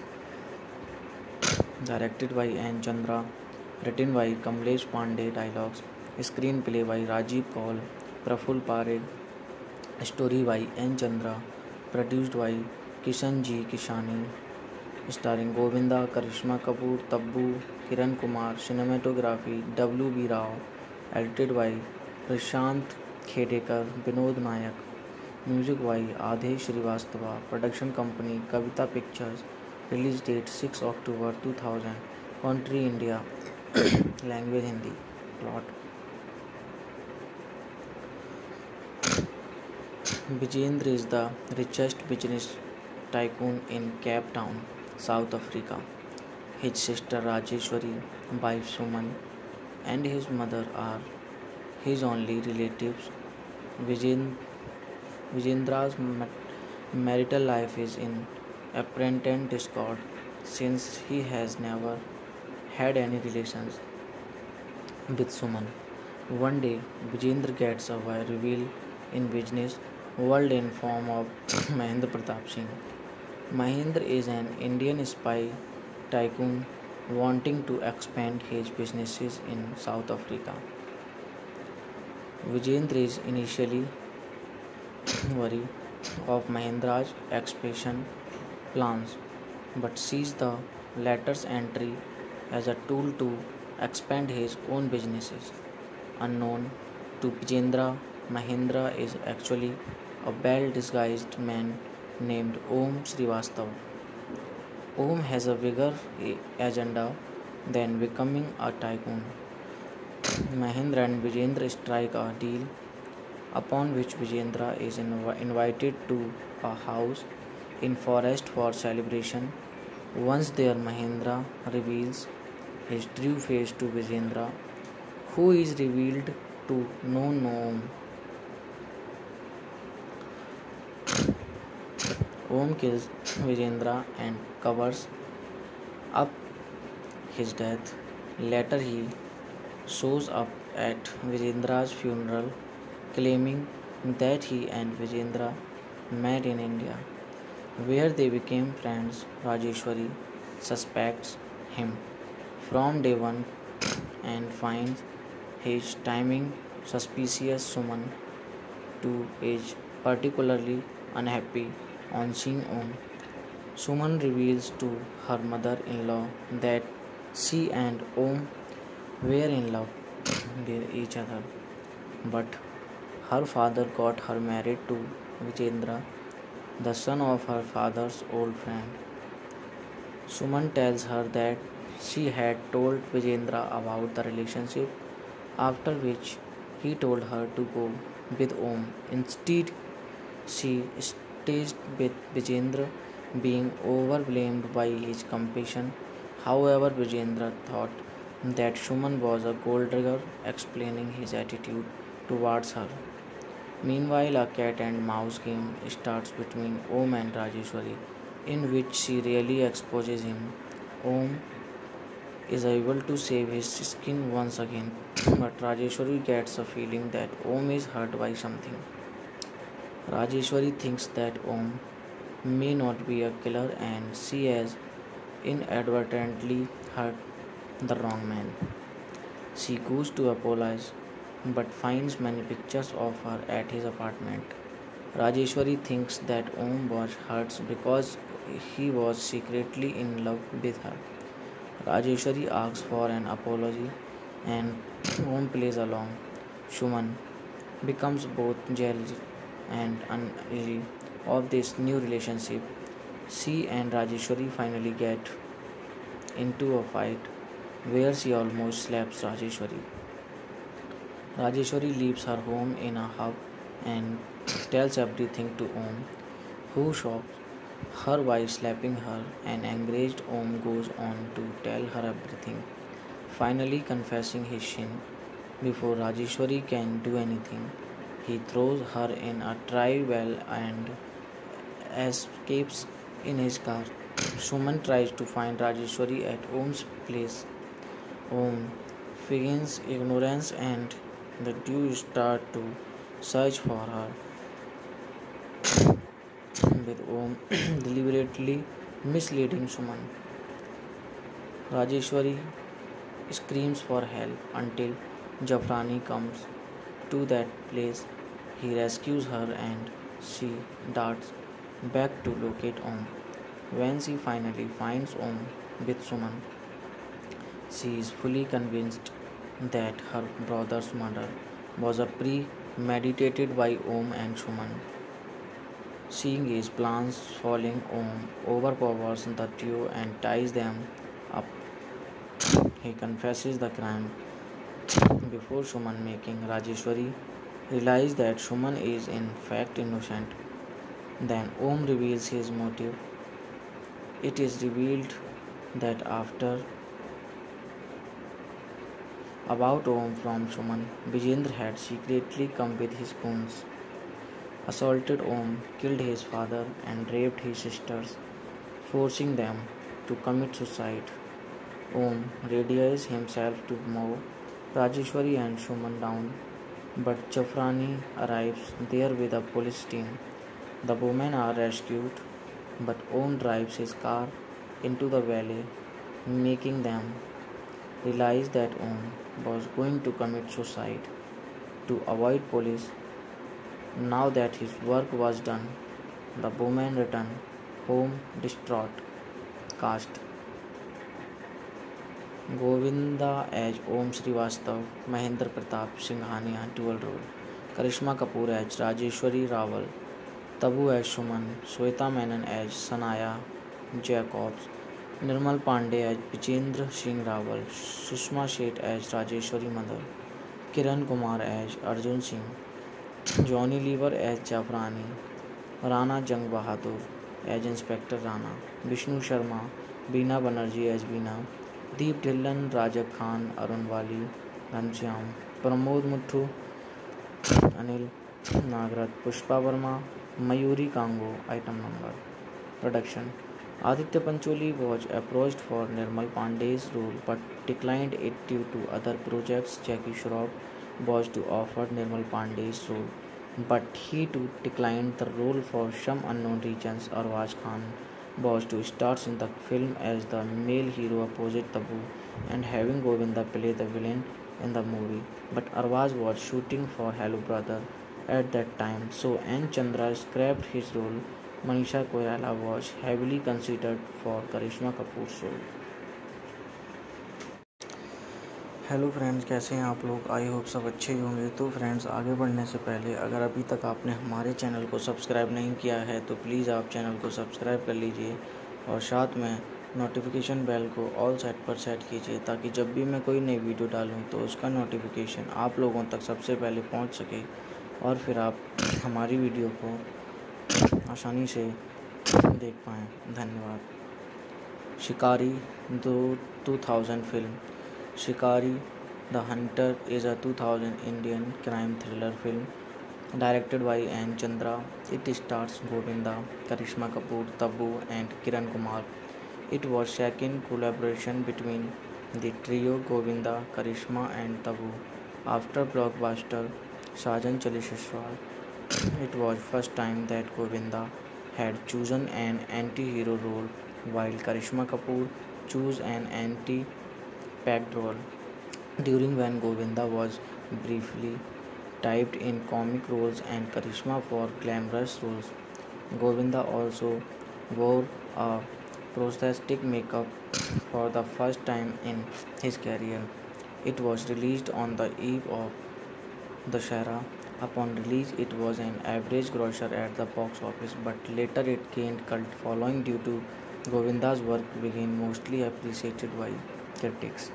Directed by N. Chandra, written by Kamlesh Pandey, dialogues, screenplay by Rajiv Kaul, Praful Parekh, story by N. Chandra, produced by Kishan G. Kishani, starring Govinda, Karishma Kapoor, Tabu, Kiran Kumar, cinematography W B Rao, edited by Prashant Khedekar, Vinod Nayak, music by Adhish Srivastava, production company Kavita Pictures, release date six October two thousand, country India, language Hindi, plot. Vijendra is the richest business tycoon in Cape Town, South Africa. His sister Rajeshwari, wife Suman, and his mother are his only relatives. Vijendra's marital life is in apparent discord since he has never had any relations with Suman. One day, Vijendra gets a reveal in business world in form of Mahendra Pratap Singh. Mahendra is an Indian spy tycoon wanting to expand his businesses in South Africa. Vijendra is initially wary of Mahendra's expansion plans but sees the latter's entry as a tool to expand his own businesses. Unknown to Vijendra, Mahendra is actually a well disguised man named Om Srivastav. Om has a bigger agenda than becoming a tycoon. Mahendra and Vijendra strike a deal upon which Vijendra is inv- invited to a house in forest for celebration. Once there, Mahendra reveals his true face to Vijendra, who is revealed to know Om. Om kills Vijendra and covers up his death. Later, he shows up at Vijendra's funeral, claiming that he and Vijendra met in India, where they became friends. Rajeshwari suspects him from day one and finds his timing suspicious. Suman, too, is particularly unhappy on seeing Om. Suman reveals to her mother-in-law that she and Om were in love with each other, but her father got her married to Vijendra, the son of her father's old friend. Suman tells her that she had told Vijendra about the relationship, after which he told her to go with Om. Instead, she stays with Vijendra, being overwhelmed by his compassion. However, Vijendra thought that Suman was a gold digger, explaining his attitude towards her. Meanwhile, a cat and mouse game starts between Om and Rajeshwari, in which she really exposes him. Om is able to save his skin once again, but Rajeshwari gets a feeling that Om is hurt by something. Rajeshwari thinks that Om may not be a killer and she has inadvertently hurt the wrong man. She goes to apologize but finds many pictures of her at his apartment. Rajeshwari thinks that Om was hurt because he was secretly in love with her. Rajeshwari asks for an apology and Om plays along. Suman becomes both jealous and uneasy of this new relationship. She and Rajeshwari finally get into a fight where she almost slaps Rajeshwari. Rajeshwari leaves her home in a huff and tells everything to Om, who shocks her by slapping her. An enraged Om goes on to tell her everything, finally confessing his sin. Before Rajeshwari can do anything, he throws her in a dry well and escapes in his car. Suman tries to find Rajeshwari at Om's place. Om feigns ignorance and the two start to search for her, with Om deliberately misleading Suman. Rajeshwari screams for help until Jafrani comes to that place. He rescues her and she darts back to locate Om. When she finally finds Om with Suman, she is fully convinced that her brother's murder was a premeditated by Om and Suman. Seeing his plans falling, Om overpowers the duo and ties them up. He confesses the crime before Suman, making Rajeshwari realize that Suman is in fact innocent. Then Om reveals his motive. It is revealed that after about Om from Suman, Vijendra had secretly come with his goons, assaulted Om, killed his father and raped his sisters, forcing them to commit suicide. Om readies himself to move Rajeshwari and Suman down, but Jafrani arrives there with a police team. The women are rescued, but Om drives his car into the valley, making them realize that Om was going to commit suicide to avoid police. Now that his work was done, the women return home distraught. Cast Govinda as Om Srivastav, Mahendra Pratap Singhania dual role, Karishma Kapoor as Rajeshwari Rawal, Tabu as Suman, Shweta Menon as Sanaya Jacobs, Nirmal Pandey as Vijendra Singh Rawal, Sushma Sheth as Rajeshwari Mother, Kiran Kumar as Arjun Singh, Johnny Lever as Jafrani, Rana Jang Bahadur as Inspector Rana, Vishnu Sharma, Beena Banerjee as Beena, Deep Dhillon, Rajak Khan, Arun Wali, Ghanshyam, Pramod Muthu, Anil Nagraj, Pushpa Verma, Mayuri Kango. Item number. Production. Aditya Pancholi was approached for Nirmal Pandey's role but declined it due to other projects. Jackie Shroff was to offer Nirmal Pandey's role, but he too declined the role for some unknown reasons. Arwaz Khan was to star in the film as the male hero opposite Tabu and having Govinda play the villain in the movie, but Arwaz was shooting for Hello Brother at that time, so N. Chandra scrapped his role. Manisha Koirala was heavily considered for Karishma Kapoor's role. Hello friends, कैसे हैं आप लोग? I hope सब अच्छे ही होंगे। तो friends, आगे बढ़ने से पहले अगर अभी तक आपने हमारे चैनल को सब्सक्राइब नहीं किया है तो प्लीज़ आप चैनल को सब्सक्राइब कर लीजिए और साथ में नोटिफिकेशन बेल को ऑल सेट पर सेट कीजिए ताकि जब भी मैं कोई नई वीडियो डालूं तो उसका नोटिफिकेशन आप लोगों तक सबसे पहले पहुंच सके और फिर आप हमारी वीडियो को आसानी से देख पाएँ। धन्यवाद। शिकारी दो two thousand film Shikari The Hunter is a two thousand Indian crime thriller film directed by N. Chandra. It stars Govinda, Karishma Kapoor, Tabu and Kiran Kumar. It was second collaboration between the trio Govinda, Karishma and Tabu. After blockbuster Sajan Chali Sasral, it was first time that Govinda had chosen an anti-hero role while Karishma Kapoor chose an anti packed role. During when Govinda was briefly typed in comic roles and Karishma for glamorous roles. Govinda also wore a prosthetic makeup for the first time in his career. It was released on the eve of Dussehra. Upon release, it was an average grosser at the box office, but later it gained cult following due to Govinda's work being mostly appreciated by critics.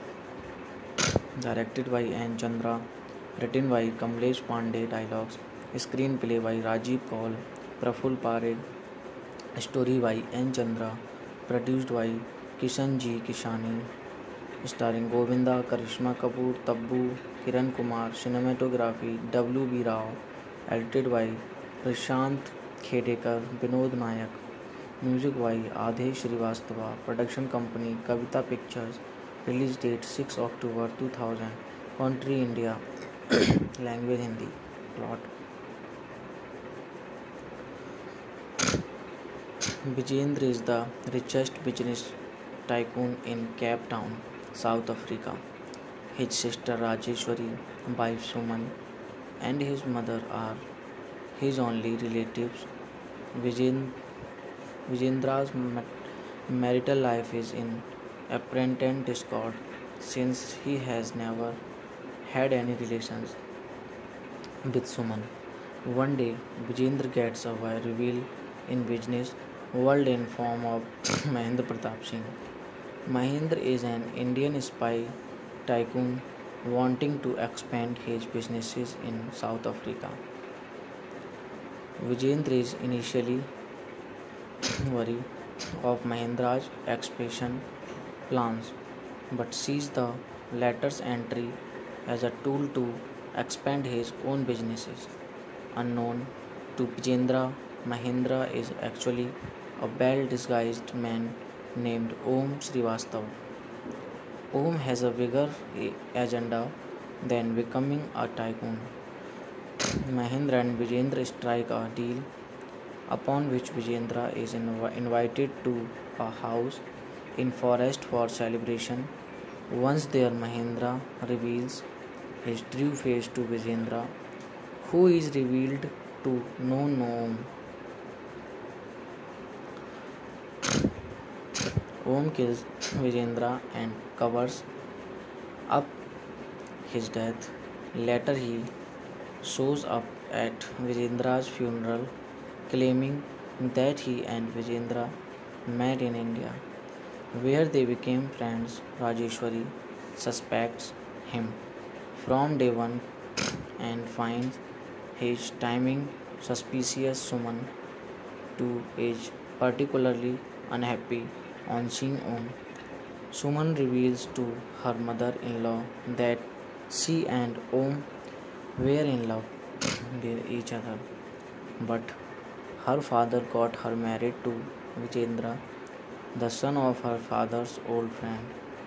Directed by N. Chandra, written by Kamlesh Pandey, dialogues, screenplay by Rajiv Kaul, Praful Parekh, story by N. Chandra, produced by Kishan G. Kishani, starring Govinda, Karishma Kapoor, Tabu, Kiran Kumar, cinematography W. B. Rao, edited by Prashant Khedekar, Vinod Nayak, music by Adhe Srivastava, production company Kavita Pictures, release date six October two thousand, country India, language Hindi, plot. Vijendra is the richest business tycoon in Cape Town, South Africa. His sister Rajeshwari, wife Suman, and his mother are his only relatives. Vijendra's marital life is in apparent discord since he has never had any relations with Suman. One day, Vijendra gets a reveal in business world in form of Mahendra Pratap Singh. Mahendra is an Indian spy tycoon wanting to expand his businesses in South Africa. Vijendra is initially wary of Mahendra's expansion plans, but sees the latter's entry as a tool to expand his own businesses. Unknown to Vijendra, Mahendra is actually a well-disguised man named Om Srivastav. Om has a bigger agenda than becoming a tycoon. Mahendra and Vijendra strike a deal upon which Vijendra is inv- invited to a house in forest for celebration. Once there, Mahendra reveals his true face to Vijendra, who is revealed to know Om. Om kills Vijendra and covers up his death. Later, he shows up at Vijendra's funeral, claiming that he and Vijendra met in India, where they became friends. Rajeshwari suspects him from day one and finds his timing suspicious. Suman, too, is particularly unhappy on seeing Om. Suman reveals to her mother-in-law that she and Om were in love with each other, but her father got her married to Vijendra, the son of her father's old friend.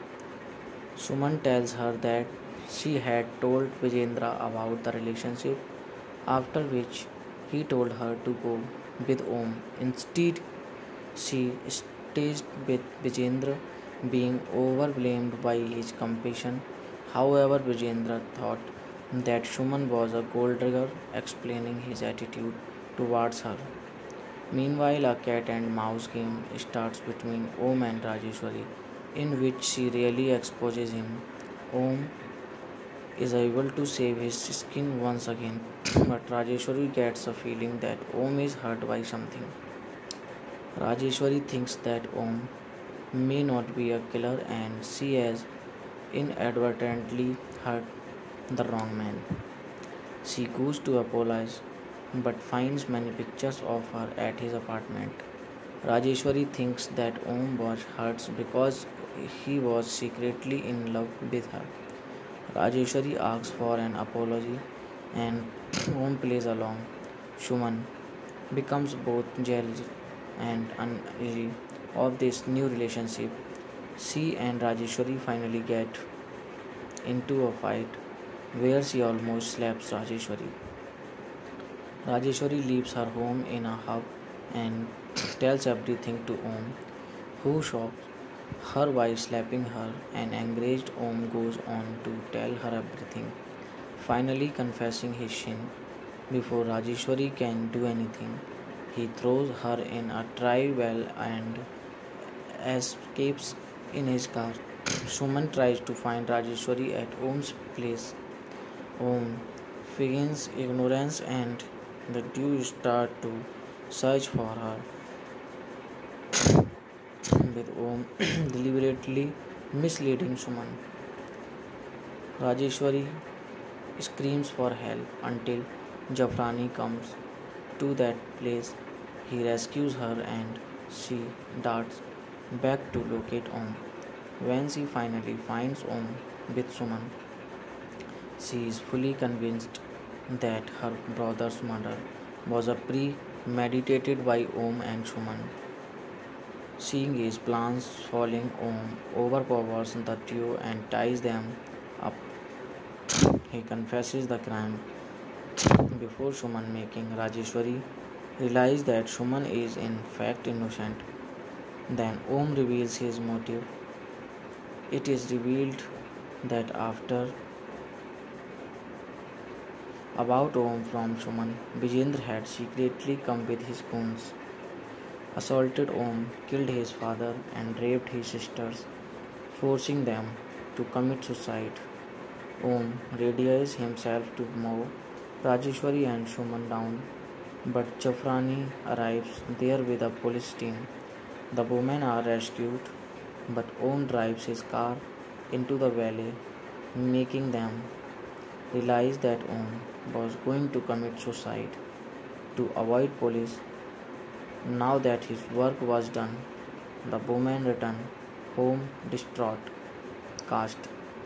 Suman tells her that she had told Vijendra about the relationship, after which he told her to go with Om. Instead, she staged with Vijendra being overwhelmed by his compassion. However, Vijendra thought that Suman was a gold digger, explaining his attitude towards her. Meanwhile, a cat and mouse game starts between Om and Rajeshwari, in which she really exposes him. Om is able to save his skin once again, but Rajeshwari gets a feeling that Om is hurt by something. Rajeshwari thinks that Om may not be a killer and she has inadvertently hurt the wrong man. She goes to apologize but finds many pictures of her at his apartment. Rajeshwari thinks that Om was hurt because he was secretly in love with her. Rajeshwari asks for an apology and Om plays along. Suman becomes both jealous and uneasy of this new relationship. She and Rajeshwari finally get into a fight where she almost slaps Rajeshwari. Rajeshwari leaves her home in a huff and tells everything to Om, who shocks her by slapping her. An enraged Om goes on to tell her everything, finally confessing his sin. Before Rajeshwari can do anything, he throws her in a dry well and escapes in his car. Suman tries to find Rajeshwari at Om's place. Om feigns ignorance and the two start to search for her, with Om deliberately misleading Suman. Rajeshwari screams for help until Jafrani comes to that place. He rescues her and she darts back to locate Om. When she finally finds Om with Suman, she is fully convinced that her brother's murder was a premeditated by Om and Suman. Seeing his plans falling, Om overpowers the duo and ties them up. He confesses the crime before Suman, making Rajeshwari realize that Suman is in fact innocent. Then Om reveals his motive. It is revealed that after about Om from Suman, Vijendra had secretly come with his goons, assaulted Om, killed his father and raped his sisters, forcing them to commit suicide. Om readies himself to mow Rajeshwari and Suman down, but Jafrani arrives there with a police team. The women are rescued, but Om drives his car into the valley, making them realize that Om was going to commit suicide to avoid police. Now that his work was done, the women return home distraught. Cast: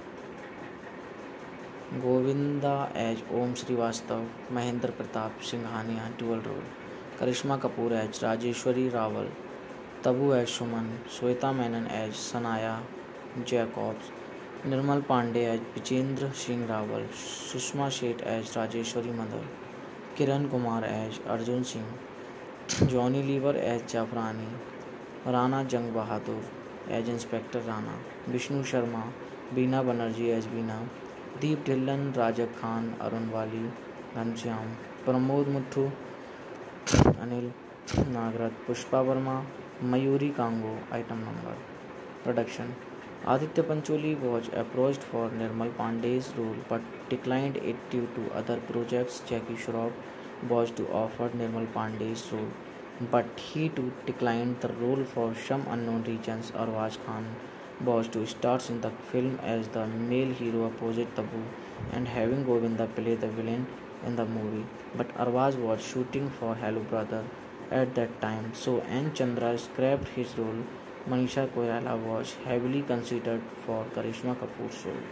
Govinda as Om Srivastav, Mahendra Pratap Singhania dual role, Karishma Kapoor as Rajeshwari Rawal, Tabu as Suman, Shweta Menon as Sanaya Jacobs, Nirmal Pandey as Vijendra Singh Rawal, Sushma Sheth as Rajeshwari Mother, Kiran Kumar as Arjun Singh, Johnny Lever as Jafrani, Rana Jang Bahadur as Inspector Rana, Vishnu Sharma, Beena Banerjee as Beena, Deep Dhillon, Raja Khan, Arun Wali, Ghanshyam, Pramod Muthu, Anil Nagrat, Pushpa Verma, Mayuri Kango. Item number. Production. Aditya Pancholi was approached for Nirmal Pandey's role but declined it due to other projects. Jackie Shroff was to offer Nirmal Pandey's role, but he too declined the role for some unknown reasons. Arbaaz Khan was to star in the film as the male hero opposite Tabu and having Govinda play the villain in the movie, but Arbaaz was shooting for Hello Brother at that time, so N. Chandra scrapped his role. Manisha Koirala was heavily considered for Karishma Kapoor's role.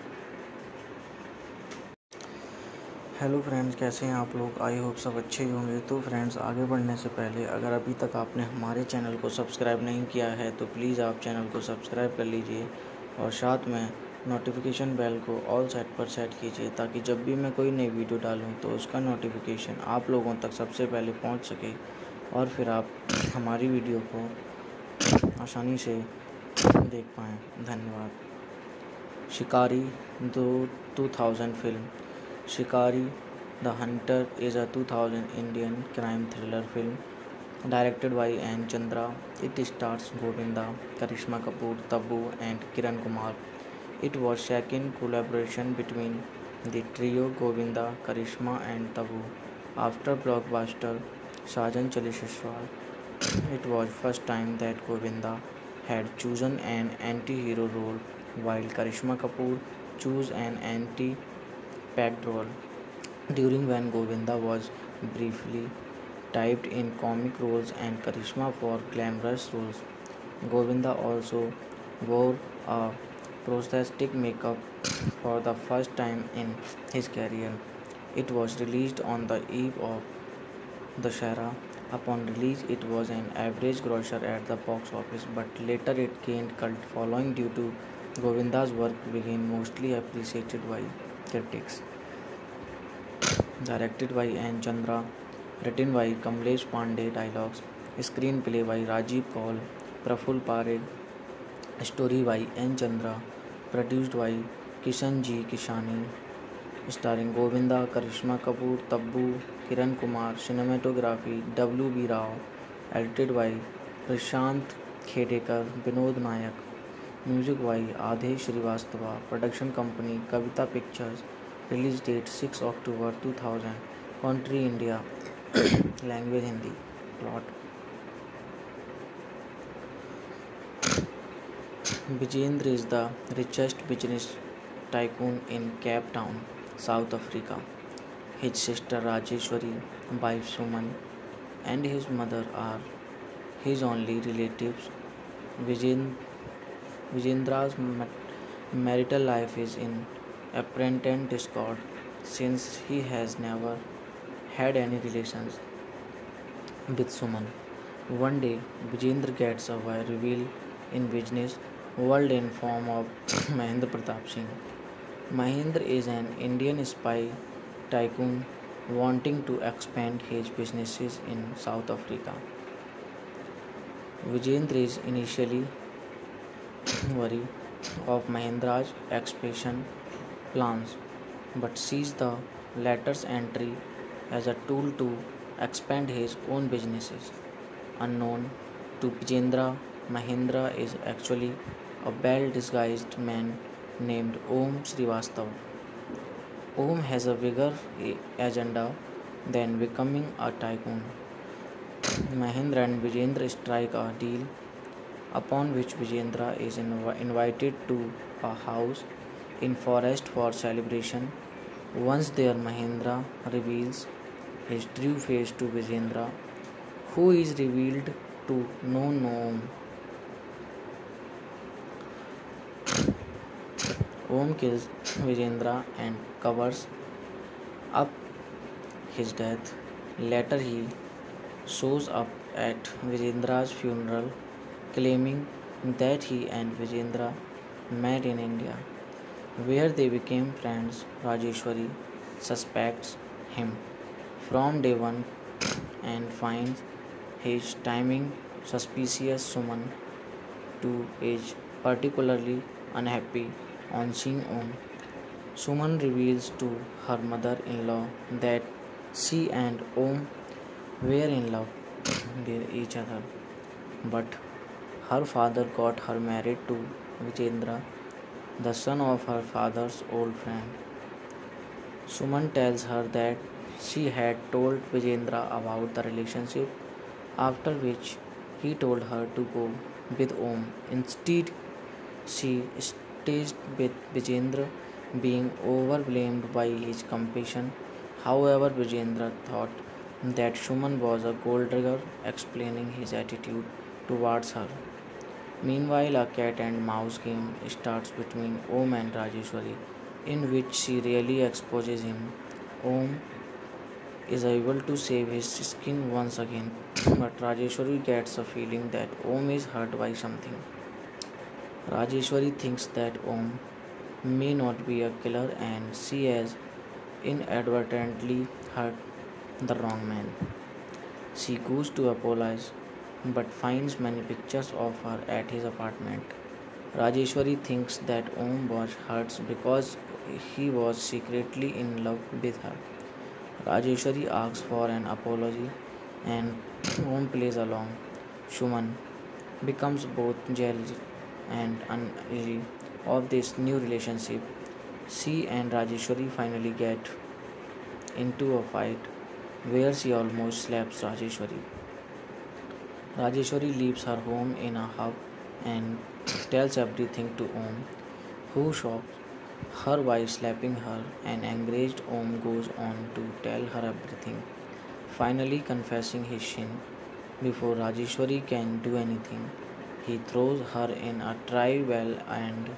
Hello friends, कैसे हैं आप लोग? I hope सब अच्छे ही होंगे। तो friends, आगे बढ़ने से पहले अगर अभी तक आपने हमारे चैनल को सब्सक्राइब नहीं किया है तो प्लीज़ आप चैनल को सब्सक्राइब कर लीजिए और साथ में नोटिफिकेशन बेल को ऑल सेट पर सेट कीजिए ताकि जब भी मैं कोई नई वीडियो डालूं तो उसका नोटिफिकेशन आप लोगों तक सबसे पहले पहुंच सके और फिर आप हमारी वीडियो को आसानी से देख पाएँ। धन्यवाद। शिकारी दो two thousand film. Shikari The Hunter is a two thousand Indian crime thriller film directed by N. Chandra. It stars Govinda, Karishma Kapoor, Tabu and Kiran Kumar. It was second collaboration between the trio Govinda, Karishma and Tabu after blockbuster Sajan Chale Sasuraal. It was first time that Govinda had chosen an anti-hero role while Karishma Kapoor chose an anti packed role. During when Govinda was briefly typed in comic roles and Karishma for glamorous roles. Govinda also wore a prosthetic makeup for the first time in his career. It was released on the eve of Dussehra. Upon release, it was an average grosser at the box office, but later it gained cult following due to Govinda's work being mostly appreciated by critics. Directed by N. Chandra, written by Kamlesh Pandey, dialogues, screenplay by Rajiv Kaul, Praful Parekh, story by N. Chandra, produced by Kishan G. Kishani, starring Govinda, Karishma Kapoor, Tabu, Kiran Kumar, cinematography W. B. Rao, edited by Prashant Khedekar, Vinod Nayak, music by Adhe Srivastava, production company Kavita Pictures, release date six October two thousand, country India, language Hindi, plot. Vijendra is the richest business tycoon in Cape Town, South Africa. His sister Rajeshwari, wife Suman, and his mother are his only relatives. Vijendra's marital life is in apparent discord since he has never had any relations with Suman. One day, Vijendra gets a reveal in business world in form of Mahendra Pratap Singh. Mahendra is an Indian spy tycoon wanting to expand his businesses in South Africa. Vijendra is initially wary of Mahendra's expansion plans, but sees the latter's entry as a tool to expand his own businesses. Unknown to Vijendra, Mahendra is actually a well-disguised man named Om Srivastava. Om has a bigger agenda than becoming a tycoon. Mahendra and Vijendra strike a deal upon which Vijendra is inv- invited to a house in forest for celebration. Once there, Mahendra reveals his true face to Vijendra, who is revealed to know Om. Om kills Vijendra and covers up his death. Later, he shows up at Vijendra's funeral, claiming that he and Vijendra met in India. Where they became friends, Rajeshwari suspects him from day one and finds his timing suspicious. Suman too is particularly unhappy on seeing Om. Suman reveals to her mother-in-law that she and Om were in love with each other, but her father got her married to Vijendra, the son of her father's old friend. Suman tells her that she had told Vijendra about the relationship, after which he told her to go with Om. Instead, she staged with Vijendra being overwhelmed by his compassion. However, Vijendra thought that Suman was a gold digger, explaining his attitude towards her. Meanwhile, a cat and mouse game starts between Om and Rajeshwari, in which she really exposes him. Om is able to save his skin once again, but Rajeshwari gets a feeling that Om is hurt by something. Rajeshwari thinks that Om may not be a killer and she has inadvertently hurt the wrong man. She goes to apologize but finds many pictures of her at his apartment. Rajeshwari thinks that Om was hurt because he was secretly in love with her. Rajeshwari asks for an apology and Om plays along. Suman becomes both jealous and uneasy of this new relationship. She and Rajeshwari finally get into a fight where she almost slaps Rajeshwari. Rajeshwari leaves her home in a huff and tells everything to Om, who shocks her by slapping her. An enraged Om goes on to tell her everything, finally confessing his sin. Before Rajeshwari can do anything, he throws her in a dry well and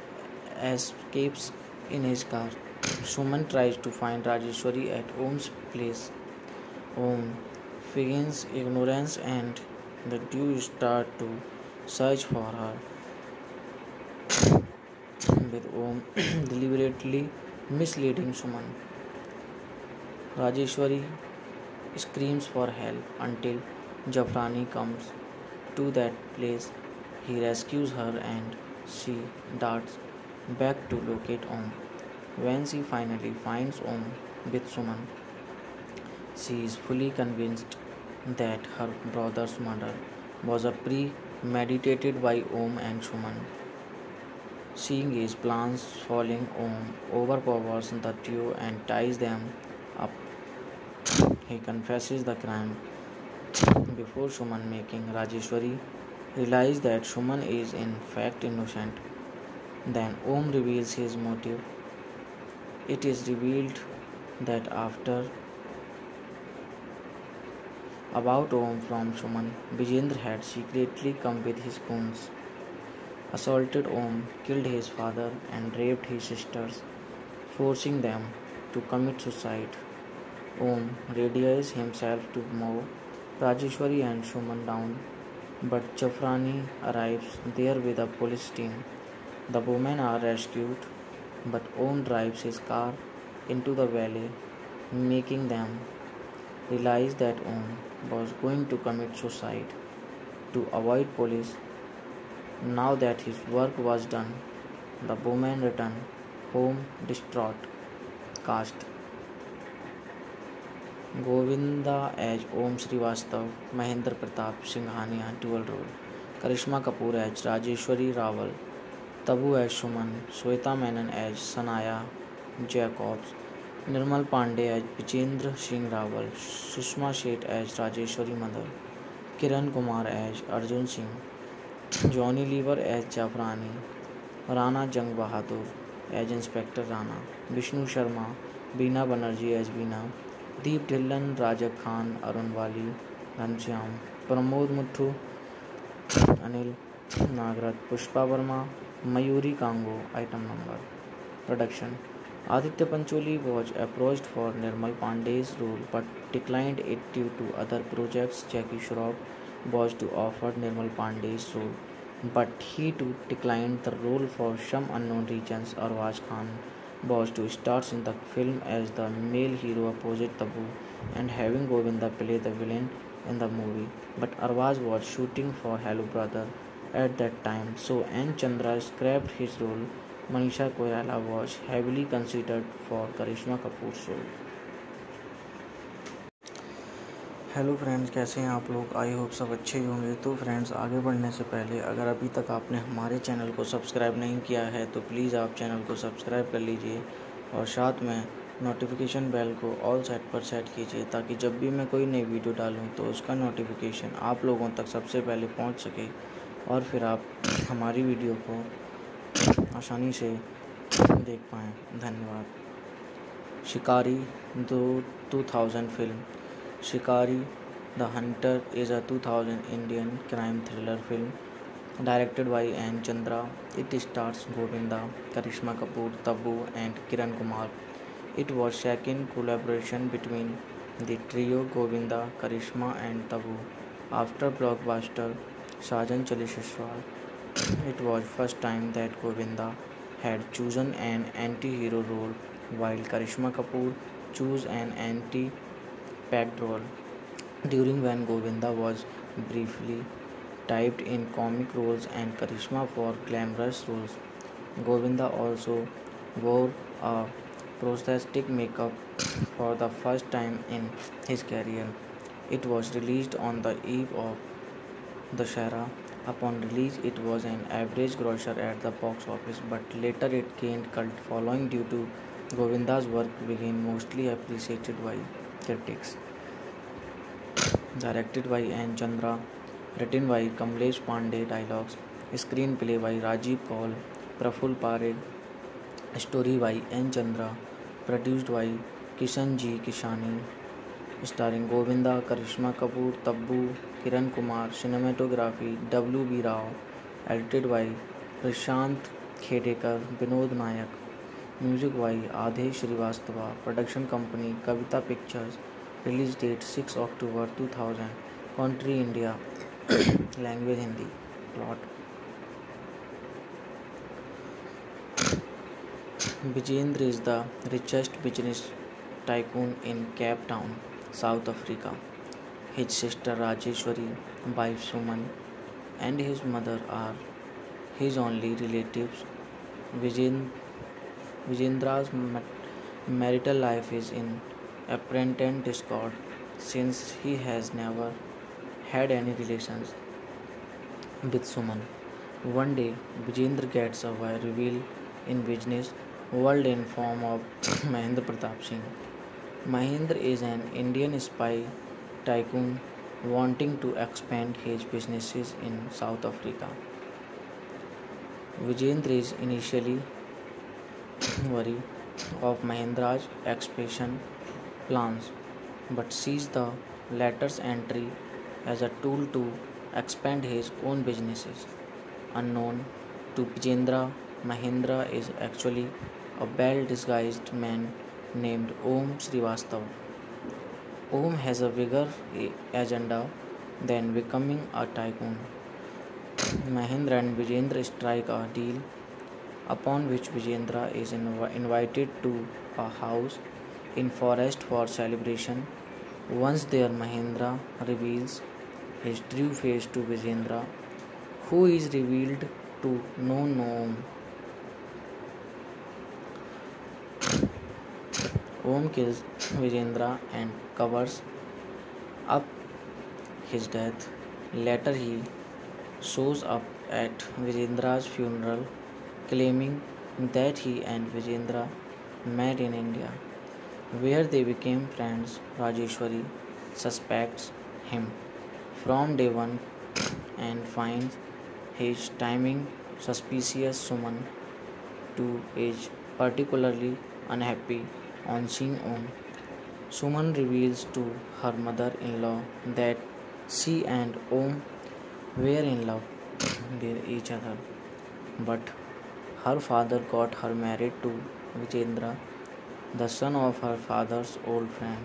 escapes in his car. Suman tries to find Rajeshwari at Om's place. Om feigns ignorance and the two start to search for her, with Om deliberately misleading Suman. Rajeshwari screams for help until Jafrani comes to that place. He rescues her and she darts back to locate Om. When she finally finds Om with Suman, she is fully convinced that her brother's murder was a premeditated by Om and Suman. Seeing his plans falling, Om overpowers the duo and ties them up. He confesses the crime before Suman, making Rajeshwari realize that Suman is in fact innocent. Then Om reveals his motive. It is revealed that after about Om from Suman, Vijendra had secretly come with his goons, assaulted Om, killed his father and raped his sisters, forcing them to commit suicide. Om readies himself to mow Rajeshwari and Suman down, but Jafrani arrives there with a police team. The women are rescued, but Om drives his car into the valley, making them realize that Om was going to commit suicide to avoid police. Now that his work was done, the women return home distraught. Cast: Govinda as Om Srivastav, Mahendra Pratap Singhania dual role, Karishma Kapoor as Rajeshwari Rawal, Tabu as Suman, Shweta Menon as Sanaya Jacobs, Nirmal Pandey as Vijendra Singh Rawal, Sushma Sheth as Rajeshwari Mother, Kiran Kumar as Arjun Singh, Johnny Lever as Jafrani, Rana Jang Bahadur as Inspector Rana, Vishnu Sharma, Beena Banerjee as Beena, Deep Dhillon, Raja Khan, Arun Wali, Ghanshyam, Pramod Muthu, Anil Nagrat, Pushpa Verma, Mayuri Kango. Item number. Production: Aditya Pancholi was approached for Nirmal Pandey's role but declined it due to other projects. Jackie Shroff was to offer Nirmal Pandey's role but he too declined the role for some unknown reasons. Arwaz Khan was to star in the film as the male hero opposite Tabu and having Govinda play the villain in the movie. But Arwaz was shooting for Hello Brother at that time, so N. Chandra scrapped his role. Manisha Koirala was heavily considered for Karishma Kapoor's role. Hello friends, कैसे हैं आप लोग? I hope सब अच्छे ही होंगे। तो friends, आगे बढ़ने से पहले अगर अभी तक आपने हमारे चैनल को सब्सक्राइब नहीं किया है तो प्लीज़ आप चैनल को सब्सक्राइब कर लीजिए और साथ में नोटिफिकेशन बेल को ऑल सेट पर सेट कीजिए ताकि जब भी मैं कोई नई वीडियो डालूं तो उसका नोटिफिकेशन आप लोगों तक सबसे पहले पहुंच सके और फिर आप हमारी वीडियो को आसानी से देख पाएँ। धन्यवाद। शिकारी दो two thousand film Shikari the Hunter is a two thousand Indian crime thriller film directed by N. Chandra. It stars Govinda, Karishma Kapoor, Tabu and Kiran Kumar. It was second collaboration between the trio Govinda, Karishma and Tabu. After blockbuster Sajan Chale Sassural, it was first time that Govinda had chosen an anti-hero role while Karishma Kapoor chose an anti packed role. During when Govinda was briefly typed in comic roles and Karishma for glamorous roles. Govinda also wore a prosthetic makeup for the first time in his career. It was released on the eve of Dussehra. Upon release, it was an average grosser at the box office, but later it gained cult following due to Govinda's work being mostly appreciated by critics. Directed by N. Chandra, written by Kamlesh Pandey, dialogues, screenplay by Rajiv Kaul, Praful Parekh, story by N. Chandra, produced by Kishan G. Kishani, starring Govinda, Karishma Kapoor, Tabu, Kiran Kumar, cinematography W B Rao, edited by Prashant Khedekar, Vinod Nayak, music by Adhish Srivastava, production company Kavita Pictures, release date six October two thousand, country India, language Hindi, plot. Vijendra is the richest business tycoon in Cape Town, South Africa. His sister Rajeshwari, wife Suman, and his mother are his only relatives. Vijendra's marital life is in apparent discord since he has never had any relations with Suman. One day, Vijendra gets a reveal in business world in form of Mahendra Pratap Singh. Mahendra is an Indian spy tycoon wanting to expand his businesses in South Africa. Vijendra is initially wary of Mahendra's expansion plans, but sees the latter's entry as a tool to expand his own businesses. Unknown to Vijendra, Mahendra is actually a well-disguised man named Om Srivastava. Om has a bigger agenda than becoming a tycoon. Mahendra and Vijendra strike a deal upon which Vijendra is inv- invited to a house in forest for celebration. Once there, Mahendra reveals his true face to Vijendra, who is revealed to know Om. Om kills Vijendra and covers up his death. Later, he shows up at Vijendra's funeral, claiming that he and Vijendra met in India, where they became friends. Rajeshwari suspects him from day one and finds his timing suspicious. Suman, too, is particularly unhappy on seeing Om. Suman reveals to her mother-in-law that she and Om were in love with each other, but her father got her married to Vijendra, the son of her father's old friend.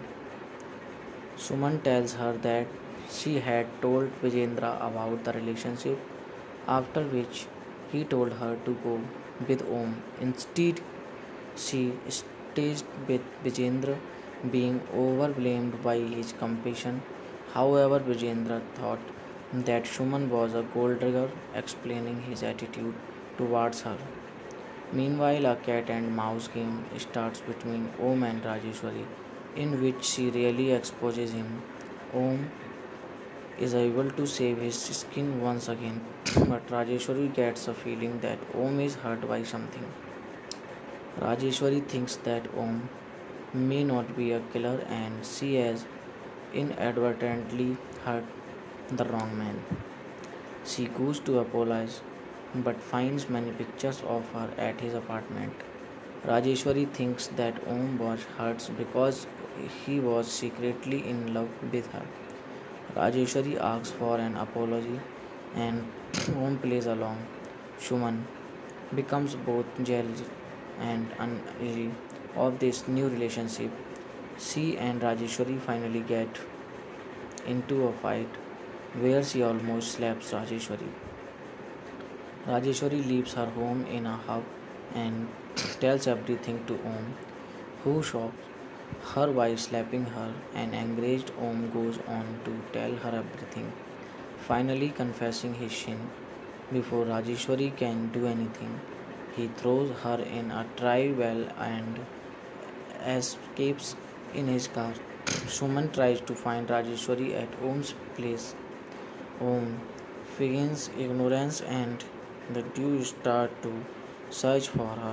Suman tells her that she had told Vijendra about the relationship after which he told her to go with Om. Instead, she stayed with Vijendra, being overwhelmed by his compassion. However, Vijendra thought that Suman was a gold digger, explaining his attitude towards her. Meanwhile, a cat and mouse game starts between Om and Rajeshwari, in which she really exposes him. Om is able to save his skin once again, but Rajeshwari gets a feeling that Om is hurt by something. Rajeshwari thinks that Om may not be a killer and she has inadvertently hurt the wrong man. She goes to apologize but finds many pictures of her at his apartment. Rajeshwari thinks that Om was hurt because he was secretly in love with her. Rajeshwari asks for an apology and Om plays along. Suman becomes both jealous and uneasy of this new relationship. She and Rajeshwari finally get into a fight where she almost slaps Rajeshwari. Rajeshwari leaves her home in a huff and tells everything to Om, who shocks her by slapping her. An enraged Om goes on to tell her everything, finally confessing his sin. Before Rajeshwari can do anything, he throws her in a dry well and escapes in his car. Suman tries to find Rajeshwari at Om's place. Om feigns ignorance and the two start to search for her,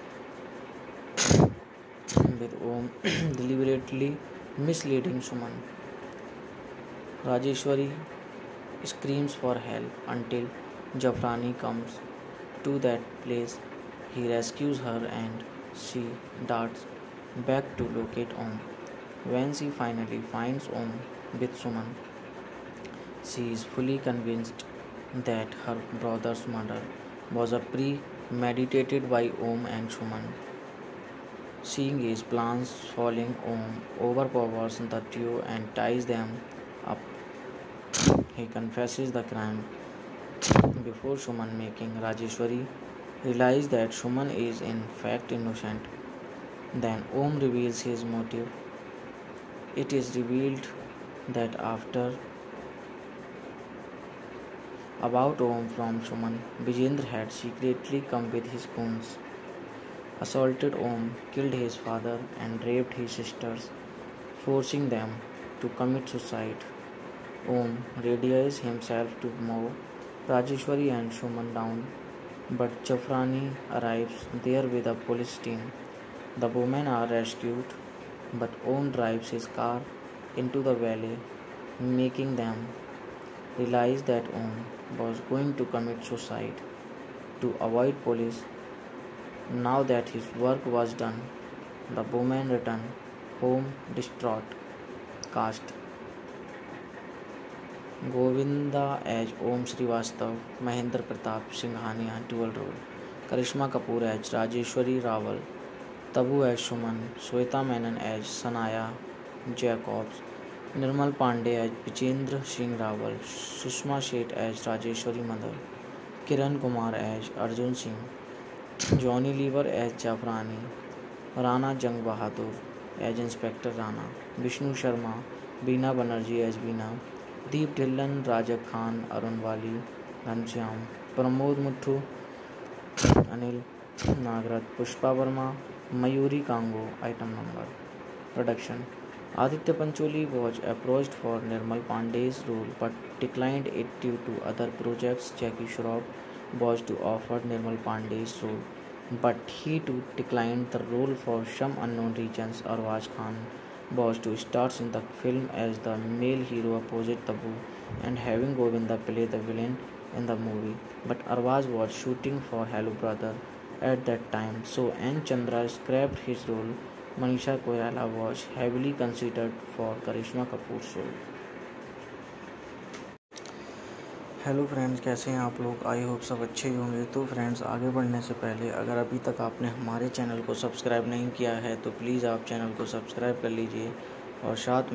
with Om deliberately misleading Suman. Rajeshwari screams for help until Jafrani comes to that place. He rescues her and she darts back to locate Om. When she finally finds Om with Suman, she is fully convinced that her brother's murder was a premeditated by Om and Suman. Seeing his plans falling, Om overpowers the duo and ties them up. He confesses the crime before Suman, making Rajeshwari realize that Suman is in fact innocent. Then Om reveals his motive. It is revealed that after about Om from Suman, Vijendra had secretly come with his goons, assaulted Om, killed his father and raped his sisters, forcing them to commit suicide. Om readies himself to mow Rajeshwari and Suman down, but Jafrani arrives there with a police team. The women are rescued, but Om drives his car into the valley, making them realize that Om was going to commit suicide to avoid police. Now that his work was done, the women return home distraught. Cast: Govinda as Om Srivastav, Mahendra Pratap Singhania dual role, Karishma Kapoor as Rajeshwari Rawal, Tabu as Suman, Shweta Menon as Sanaya Jacobs, Nirmal Pandey as Vijendra Singh Rawal, Sushma Sheth as Rajeshwari Mother, Kiran Kumar as Arjun Singh, Johnny Lever as Jafrani, Rana Jang Bahadur as Inspector Rana, Vishnu Sharma, Beena Banerjee as Beena, Deep Dhillon, Raja Khan, Arun Wali, Ghanshyam, Pramod Muthu, Anil Nagrat, Pushpa Verma, Mayuri Kango. Item number. Production: Aditya Pancholi was approached for Nirmal Pandey's role but declined it due to other projects. Jackie Shroff was to offer Nirmal Pandey's role, but he too declined the role for some unknown reasons. Arwaz Khan was to star in the film as the male hero opposite Tabu and having Govinda play the villain in the movie, but Arwaz was shooting for Hello Brother at that time, so N. Chandra scrapped his role. Manisha Koirala was heavily considered for Karishma Kapoor's role. Hello friends, कैसे हैं आप लोग? I hope सब अच्छे ही होंगे। तो friends, आगे बढ़ने से पहले अगर अभी तक आपने हमारे चैनल को सब्सक्राइब नहीं किया है तो प्लीज़ आप चैनल को सब्सक्राइब कर लीजिए और साथ में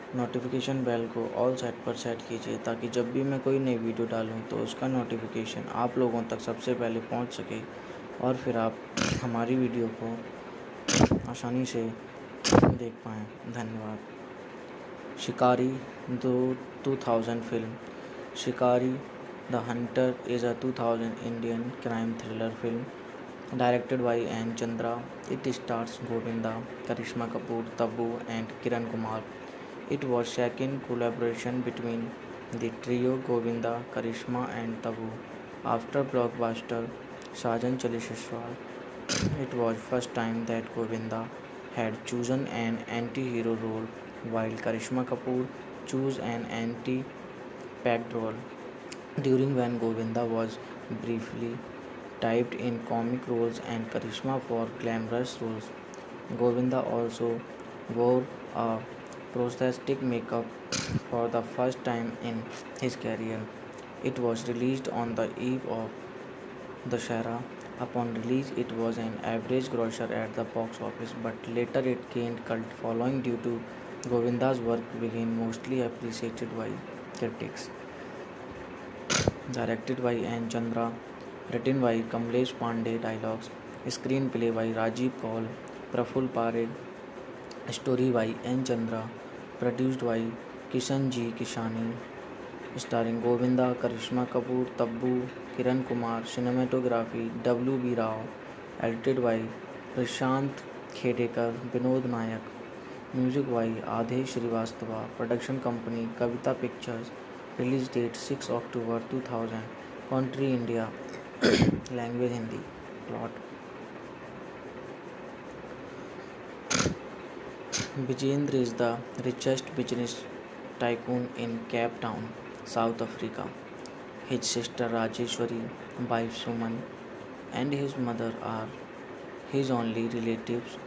नोटिफिकेशन बेल को ऑल सेट पर सेट कीजिए ताकि जब भी मैं कोई नई वीडियो डालूं तो उसका नोटिफिकेशन आप लोगों तक सबसे पहले पहुंच सके और फिर आप हमारी वीडियो को आसानी से देख पाएँ। धन्यवाद। शिकारी दो two thousand film. Shikari the Hunter is a two thousand Indian crime thriller film directed by N. Chandra. It stars Govinda, Karishma Kapoor, Tabu and Kiran Kumar. It was second collaboration between the trio Govinda, Karishma and Tabu. After blockbuster Sajan Chali Saswal, it was first time that Govinda had chosen an anti-hero role while Karishma Kapoor chose an anti-packed role. During when Govinda was briefly typed in comic roles and Karishma for glamorous roles. Govinda also wore a prosthetic makeup for the first time in his career. It was released on the eve of Dussehra. Upon release, it was an average grosser at the box office, but later it gained cult following due to Govinda's work being mostly appreciated by critics. Directed by N. Chandra, written by Kamlesh Pandey, dialogues, screenplay by Rajiv Kaul, Praful Parekh, story by N. Chandra, produced by Kishan G. Kishani, starring Govinda, Karishma Kapoor, Tabbu, Kiran Kumar, cinematography W B Rao, edited by Prashant Khedekar, Vinod Nayak, music by Adhe Srivastava, production company Kavita Pictures, release date six October two thousand, country India, language Hindi, plot. Vijendra is the richest business tycoon in Cape Town, South Africa. His sister Rajeshwari, wife Suman, and his mother are his only relatives.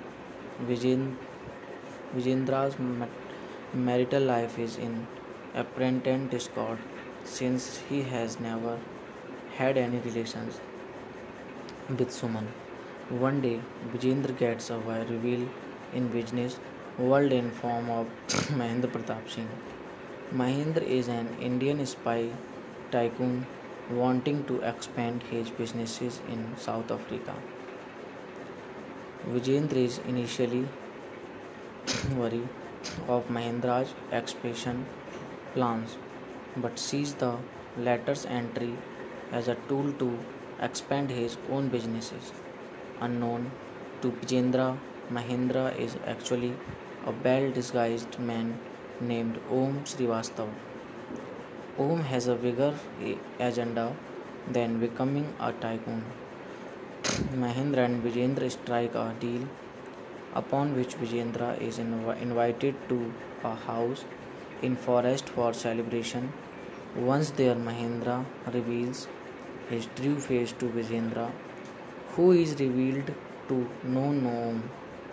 Vijendra's marital life is in apparent discord since he has never had any relations with Suman. One day, Vijendra gets a reveal in business world in form of Mahendra Pratap Singh. Mahendra is an Indian spy tycoon wanting to expand his businesses in South Africa. Vijendra is initially wary of Mahendra's expansion plans, but sees the latter's entry as a tool to expand his own businesses. Unknown to Vijendra, Mahendra is actually a well-disguised man named Om Srivastava. Om has a bigger agenda than becoming a tycoon. Mahendra and Vijendra strike a deal upon which Vijendra is inv- invited to a house in forest for celebration. Once there, Mahendra reveals his true face to Vijendra, who is revealed to know Om.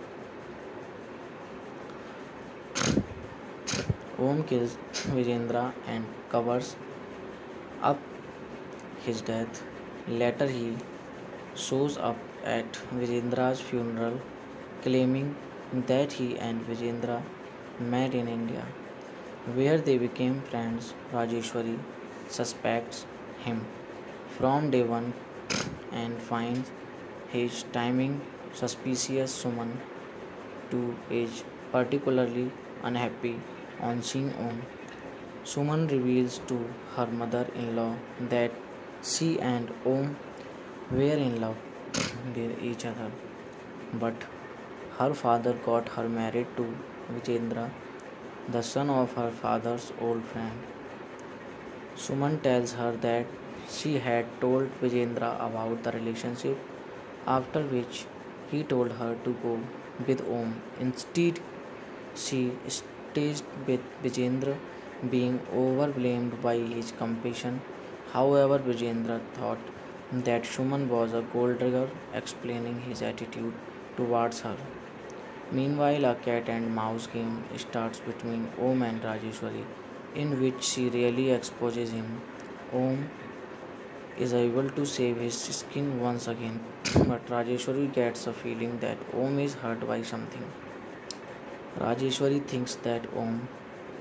Om kills Vijendra and covers up his death. Later, he shows up at Vijendra's funeral, claiming that he and Vijendra met in India, where they became friends. Rajeshwari suspects him from day one and finds his timing suspicious. Suman, too, is particularly unhappy on seeing Om. Suman reveals to her mother-in-law that she and Om were in love with each other, but her father got her married to Vijendra, the son of her father's old friend. Suman tells her that she had told Vijendra about the relationship, after which he told her to go with Om. Instead, she staged with Vijendra being overwhelmed by his compassion. However, Vijendra thought that Suman was a gold digger, explaining his attitude towards her. Meanwhile, a cat and mouse game starts between Om and Rajeshwari, in which she really exposes him. Om is able to save his skin once again, but Rajeshwari gets a feeling that Om is hurt by something. Rajeshwari thinks that Om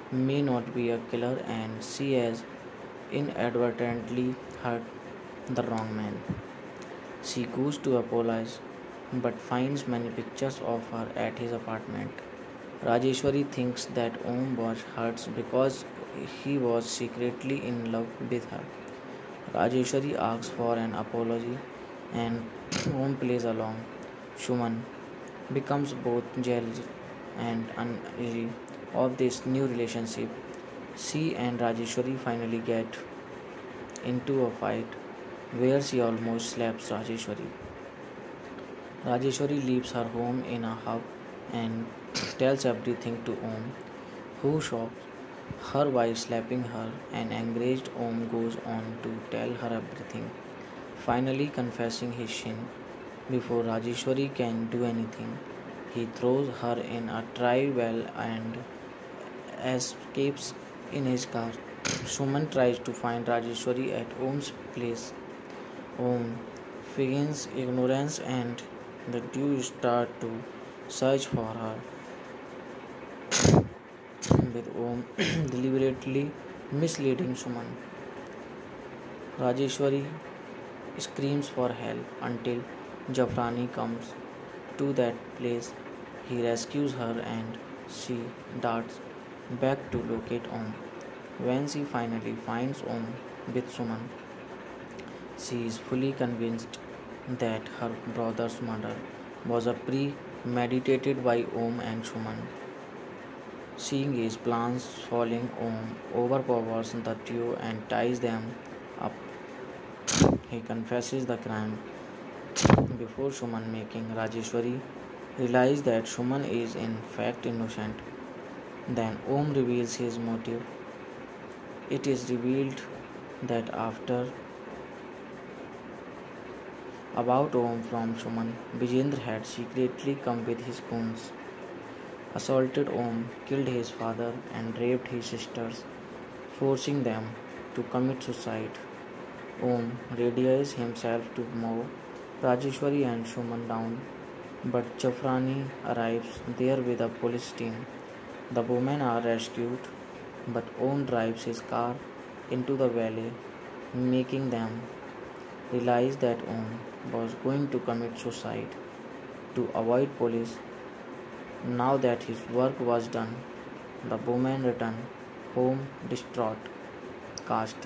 may not be a killer and she has inadvertently hurt the wrong man. She goes to apologize but finds many pictures of her at his apartment. Rajeshwari thinks that Om was hurt because he was secretly in love with her. Rajeshwari asks for an apology and Om plays along. Suman becomes both jealous and uneasy of this new relationship. She and Rajeshwari finally get into a fight where she almost slaps Rajeshwari. Rajeshwari leaves her home in a huff and tells everything to Om, who shocks her by slapping her, and enraged Om goes on to tell her everything, finally confessing his sin. Before Rajeshwari can do anything, he throws her in a dry well and escapes in his car. Suman tries to find Rajeshwari at Om's place. Om feigns ignorance and the two start to search for her, with Om deliberately misleading Suman. Rajeshwari screams for help until Jafrani comes to that place. He rescues her and she darts back to locate Om. When she finally finds Om with Suman, she is fully convinced that her brother's murder was a premeditated by Om and Suman. Seeing his plans falling, Om overpowers the trio and ties them up. He confesses the crime before Suman, making Rajeshwari realize that Suman is in fact innocent. Then Om reveals his motive. It is revealed that after about Om from Suman, Vijendra had secretly come with his goons, assaulted Om, killed his father and raped his sisters, forcing them to commit suicide. Om readies himself to mow Rajeshwari and Suman down, but Jafrani arrives there with a police team. The women are rescued, but Om drives his car into the valley, making them realize that Om was going to commit suicide to avoid police. Now that his work was done, the women return home distraught. Cast: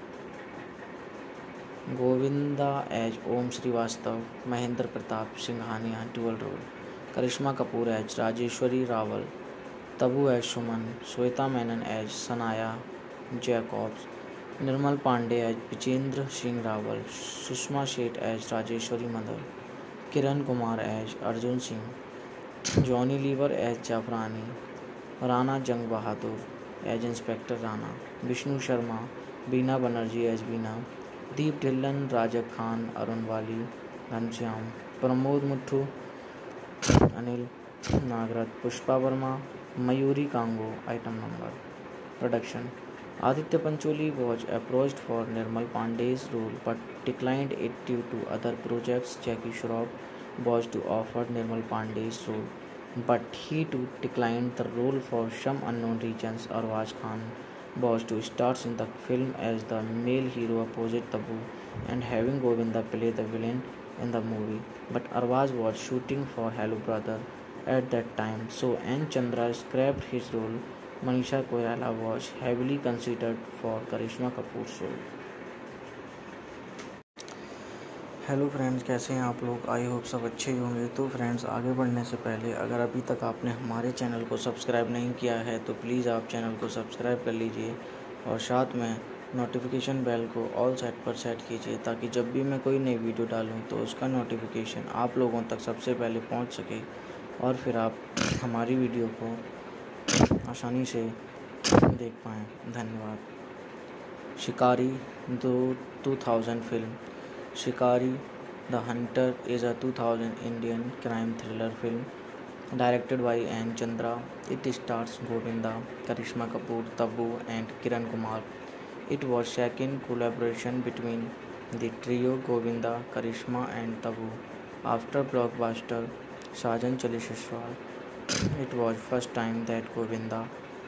Govinda as Om Srivastav, Mahendra Pratap Singhania dual role, Karishma Kapoor as Rajeshwari Rawal, Tabu as Suman, Shweta Menon as Sanaya Jacobs, Nirmal Pandey as Vijendra Singh Rawal, Sushma Sheth as Rajeshwari Mother, Kiran Kumar as Arjun Singh, Johnny Lever as Jafrani, Rana Jang Bahadur as Inspector Rana, Vishnu Sharma, Beena Banerjee as Beena, Deep Dhillon, Raja Khan, Arun Wali, Ghanshyam, Pramod Muthu, Anil Nagrat, Pushpa Verma, Mayuri Kango. Item number. Production: Aditya Pancholi was approached for Nirmal Pandey's role but declined it due to other projects. Jackie Shroff was to offer Nirmal Pandey's role, but he too declined the role for some unknown reasons. Arbaaz Khan was to star in the film as the male hero opposite Tabu and having Govinda play the villain in the movie, but Arbaaz was shooting for Hello Brother at that time, so N. Chandra scrapped his role. Manisha Koirala was heavily considered for Karishma Kapoor's role. Hello friends, कैसे हैं आप लोग? I hope सब अच्छे ही होंगे। तो friends, आगे बढ़ने से पहले अगर अभी तक आपने हमारे चैनल को सब्सक्राइब नहीं किया है तो प्लीज़ आप चैनल को सब्सक्राइब कर लीजिए और साथ में नोटिफिकेशन बेल को ऑल सेट पर सेट कीजिए ताकि जब भी मैं कोई नई वीडियो डालूं तो उसका नोटिफिकेशन आप लोगों तक सबसे पहले पहुंच सके और फिर आप हमारी वीडियो को आसानी से देख पाएँ। धन्यवाद। शिकारी दो two thousand film Shikari the Hunter is a two thousand Indian crime thriller film directed by N. Chandra. It stars Govinda, Karishma Kapoor, Tabu and Kiran Kumar. It was second collaboration between the trio Govinda, Karishma and Tabu after blockbuster Sajan Chale Sassural. It was first time that Govinda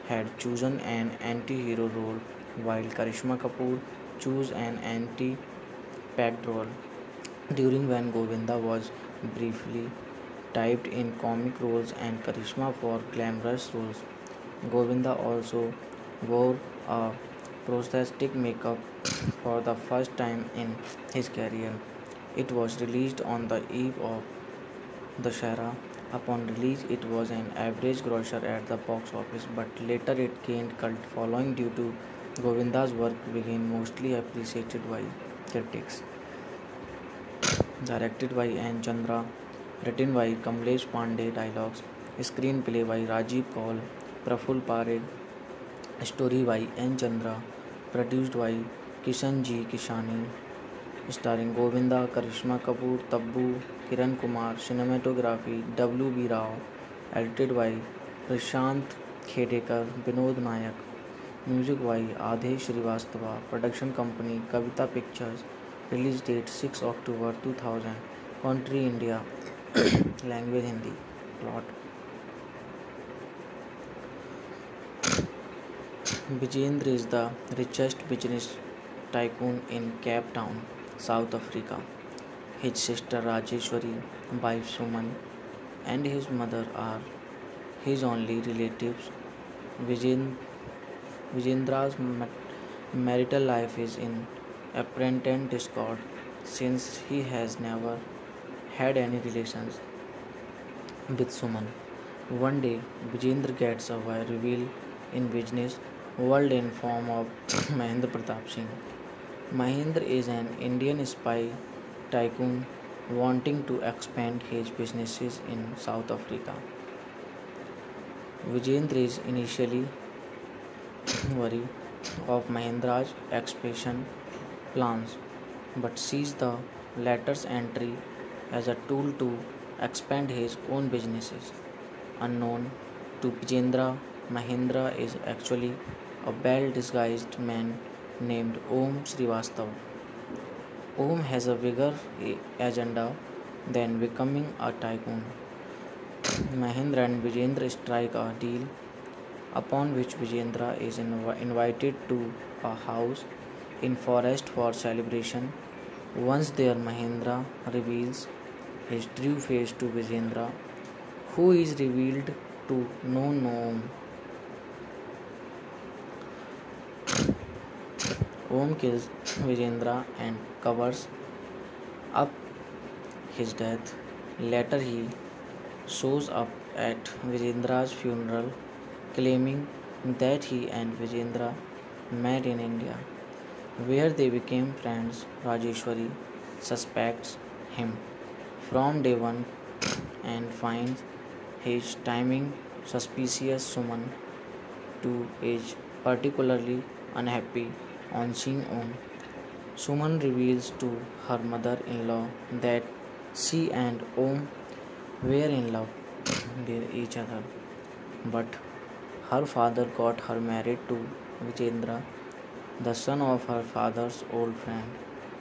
had chosen an anti-hero role, while Karishma Kapoor chose an anti-packed role. During when Govinda was briefly typed in comic roles and Karishma for glamorous roles, Govinda also wore a prosthetic makeup for the first time in his career. It was released on the eve of Dussehra. Upon release, it was an average grosser at the box office, but later it gained cult following due to Govinda's work being mostly appreciated by critics. Directed by N. Chandra, written by Kamlesh Pandey, dialogues, screenplay by Rajiv Kaul, Praful Parekh, story by N. Chandra, produced by Kishan G. Kishani, starring Govinda, Karishma Kapoor, Tabbu, Kiran Kumar, cinematography W B Rao, edited by Prashant Khedekar, Vinod Nayak, music by Adhish Srivastava, production company Kavita Pictures, release date six October two thousand, country India, language Hindi, plot. Vijendra is the richest business tycoon in Cape Town, South Africa. His sister Rajeshwari, wife Suman, and his mother are his only relatives. Vijendra's marital life is in apparent discord since he has never had any relations with Suman. One day, Vijendra gets a reveal in business world in form of Mahendra Pratap Singh. Mahendra is an Indian spy tycoon wanting to expand his businesses in South Africa. Vijendra is initially wary of Mahendra's expansion plans, but sees the latter's entry as a tool to expand his own businesses. Unknown to Vijendra, Mahendra is actually a well-disguised man named Om Srivastava. Om has a bigger agenda than becoming a tycoon. Mahendra and Vijendra strike a deal upon which Vijendra is inv- invited to a house in forest for celebration. Once there, Mahendra reveals his true face to Vijendra, who is revealed to know Om. Om kills Vijendra and covers up his death. Later, he shows up at Vijendra's funeral, claiming that he and Vijendra met in India, where they became friends. Rajeshwari suspects him from day one and finds his timing suspicious. Suman, too, is particularly unhappy on seeing Om. Suman reveals to her mother-in-law that she and Om were in love with each other, but her father got her married to Vijendra, the son of her father's old friend.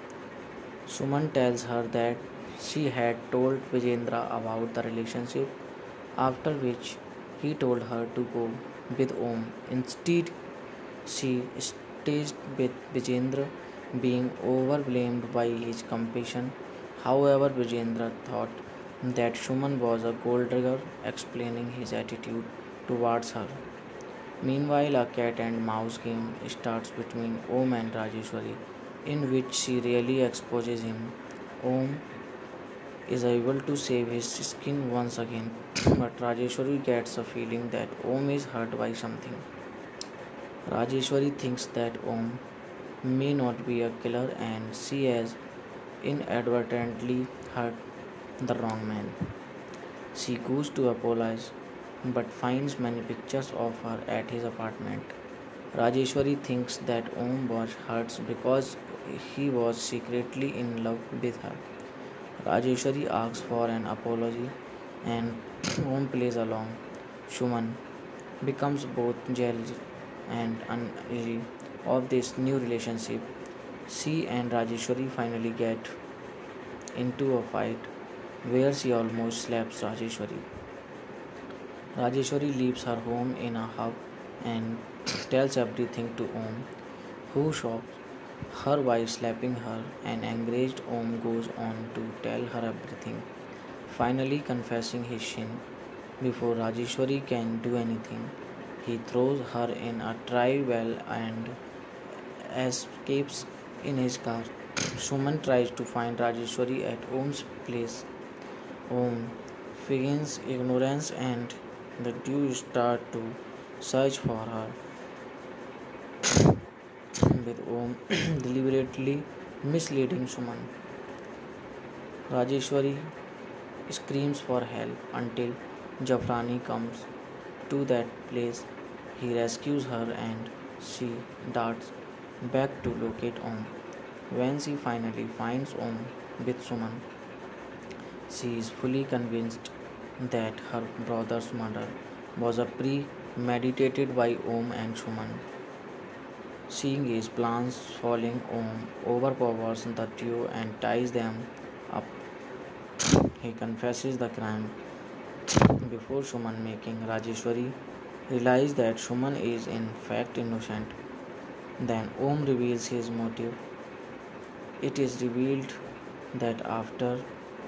Suman tells her that she had told Vijendra about the relationship, after which he told her to go with Om. Instead, she staged with Vijendra being overwhelmed by his compassion. However, Vijendra thought that Suman was a gold digger, explaining his attitude towards her. Meanwhile, a cat and mouse game starts between Om and Rajeshwari, in which she really exposes him. Om is able to save his skin once again, but Rajeshwari gets a feeling that Om is hurt by something. Rajeshwari thinks that Om may not be a killer and she has inadvertently hurt the wrong man. She goes to apologize but finds many pictures of her at his apartment. Rajeshwari thinks that Om was hurt because he was secretly in love with her. Rajeshwari asks for an apology and Om plays along. Suman becomes both jealous and uneasy of this new relationship. She and Rajeshwari finally get into a fight where she almost slaps Rajeshwari. Rajeshwari leaves her home in a huff and tells everything to Om, who shocks her by slapping her, and enraged Om goes on to tell her everything, finally confessing his sin. Before Rajeshwari can do anything, he throws her in a dry well and escapes in his car. Suman tries to find Rajeshwari at Om's place. Om feigns ignorance and the two start to search for her, with Om deliberately misleading Suman. Rajeshwari screams for help until Jafrani comes to that place. He rescues her and she darts back to locate Om. When she finally finds Om with Suman, she is fully convinced that her brother's murder was a premeditated by Om and Suman. Seeing his plans falling, Om overpowers the duo and ties them up. He confesses the crime before Suman, making Rajeshwari realize that Suman is in fact innocent. Then Om reveals his motive. It is revealed that after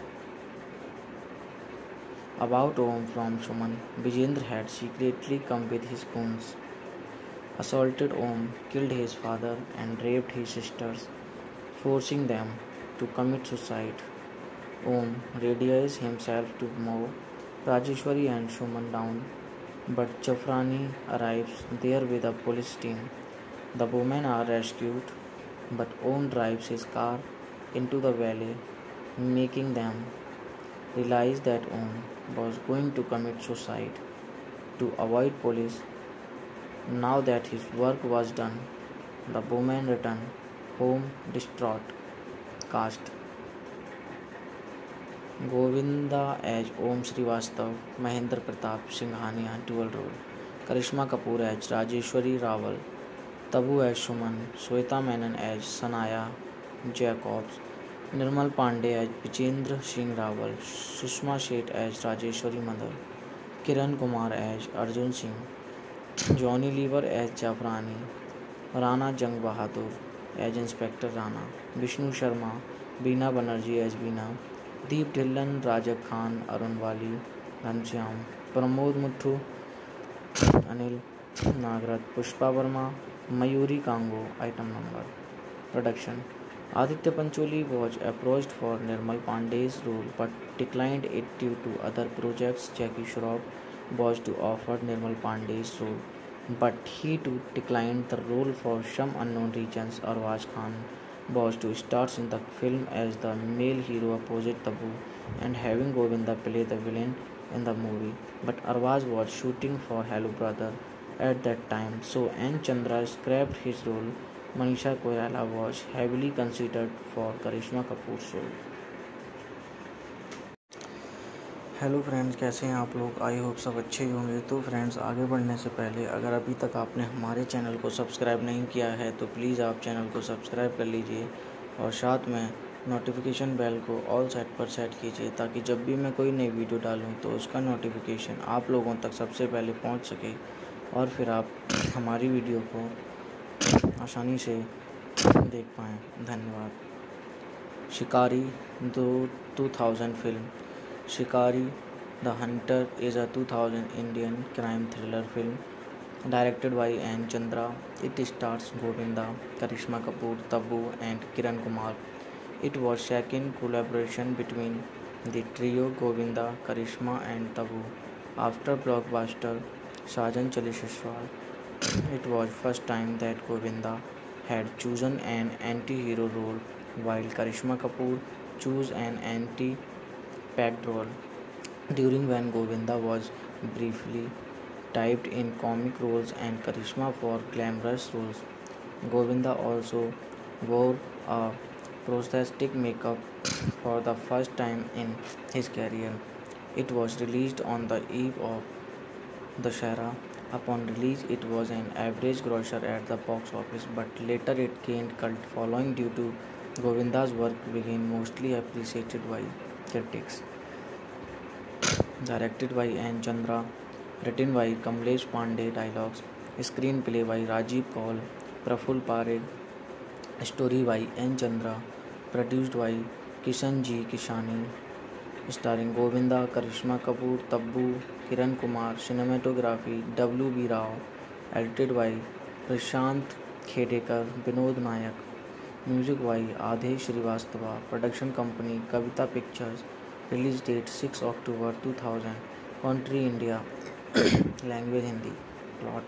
about Om from Suman, Vijendra had secretly come with his goons, assaulted Om, killed his father, and raped his sisters, forcing them to commit suicide. Om readies himself to mow Rajeshwari and Suman down, but Jafrani arrives there with a police team. The women are rescued, but Om drives his car into the valley, making them realize that Om was going to commit suicide to avoid police. Now that his work was done, the women return home distraught. Cast: Govinda as Om Srivastav, Mahendra Pratap Singhania dual role, Karishma Kapoor as Rajeshwari Rawal, Tabu as Suman, Shweta Menon as Sanaya Jacobs, Nirmal Pandey as Vijendra Singh Rawal, Sushma Sheth as Rajeshwari Mother, Kiran Kumar as Arjun Singh, Johnny Lever as Jafrani, Rana Jang Bahadur as Inspector Rana, Vishnu Sharma, Beena Banerjee as Beena, Deep Dhillon, Rajak Khan, Arun Wali, Ghanshyam, Pramod Muthu, Anil Nagrat, Pushpa Verma, Mayuri Kango. Item number. Production: Aditya Pancholi was approached for Nirmal Pandey's role but declined it due to other projects. Jackie Shroff was to offer Nirmal Pandey's role, but he too declined the role for some unknown reasons. Arwaz Khan was to star in the film as the male hero opposite Tabu and having Govinda play the villain in the movie, but Arwaz was shooting for Hello Brother at that time, so N. Chandra scrapped his role. Manisha Koirala was heavily considered for Karishma Kapoor's role. Hello friends, कैसे हैं आप लोग? I hope सब अच्छे ही होंगे। तो friends, आगे बढ़ने से पहले अगर अभी तक आपने हमारे चैनल को सब्सक्राइब नहीं किया है तो प्लीज़ आप चैनल को सब्सक्राइब कर लीजिए और साथ में नोटिफिकेशन बेल को ऑल सेट पर सेट कीजिए ताकि जब भी मैं कोई नई वीडियो डालूं तो उसका नोटिफिकेशन आप लोगों तक सबसे पहले पहुंच सके और फिर आप हमारी वीडियो को आसानी से देख पाएँ। धन्यवाद। शिकारी दो two thousand film Shikari the Hunter is a two thousand Indian crime thriller film directed by N. Chandra. It stars Govinda, Karishma Kapoor, Tabu and Kiran Kumar. It was second collaboration between the trio Govinda, Karishma and Tabu after blockbuster Sajan Chale Sasral. It was first time that Govinda had chosen an anti-hero role while Karishma Kapoor chose an anti packed role. During when Govinda was briefly typed in comic roles and Karishma for glamorous roles. Govinda also wore a prosthetic makeup for the first time in his career. It was released on the eve of Dussehra. Upon release, it was an average grosser at the box office, but later it gained cult following due to Govinda's work being mostly appreciated by critics. Directed by N. Chandra, written by Kamlesh Pandey, dialogues Screenplay by Rajiv Kaul, Praful Parekh. Story by N. Chandra. Produced by Kishan G. Kishani. Starring Govinda, Karishma Kapoor, Tabbu, Kiran Kumar. Cinematography W B Rao. Edited by Prashant Khedekar, Vinod Nayak. Music by Adhish Srivastava. Production company Kavita Pictures. Release date six October two thousand. Country India. Language Hindi. Plot.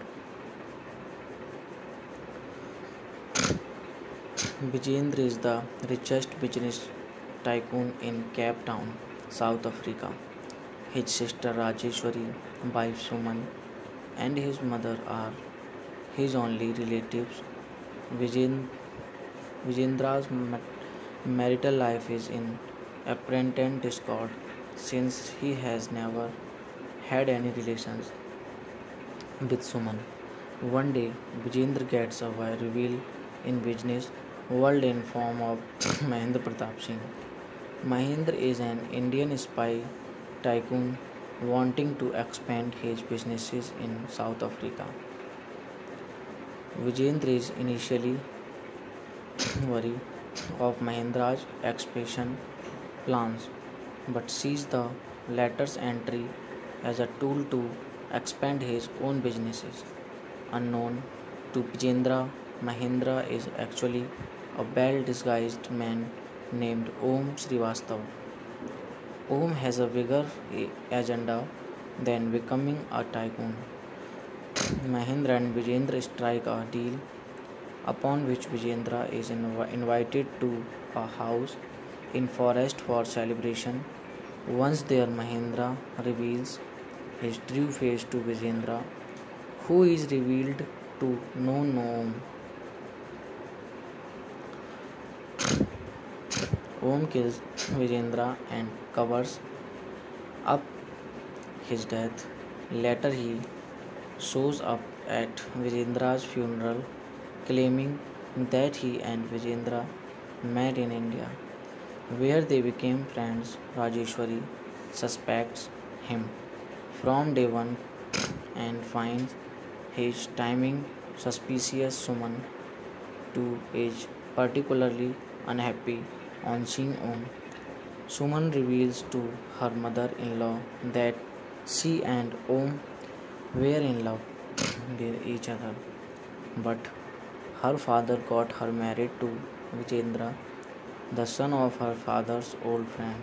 Vijendra is the richest business tycoon in Cape Town, South Africa. His sister Rajeshwari, wife Suman, and his mother are his only relatives. Vijend- Vijendra's marital life is in apparent discord since he has never had any relations with Suman. One day, Vijendra gets a reveal in business world in form of Mahendra Pratap Singh. Mahendra is an Indian spy tycoon wanting to expand his businesses in South Africa. Vijendra is initially wary of Mahendra's expansion plans but sees the latter's entry as a tool to expand his own businesses. Unknown to Vijendra, Mahendra is actually a well-disguised man named Om Srivastava. Om has a bigger agenda than becoming a tycoon. Mahendra and Vijendra strike a deal upon which Vijendra is inv- invited to a house in forest for celebration. Once there, Mahendra reveals his true face to Vijendra, who is revealed to know Om. Om kills Vijendra and covers up his death. Later, he shows up at Vijendra's funeral, claiming that he and Vijendra met in India, where they became friends. Rajeshwari suspects him from day one and finds his timing suspicious. Suman, too, is particularly unhappy on seeing Om. Suman reveals to her mother-in-law that she and Om were in love with each other, but her father got her married to Vijendra, the son of her father's old friend.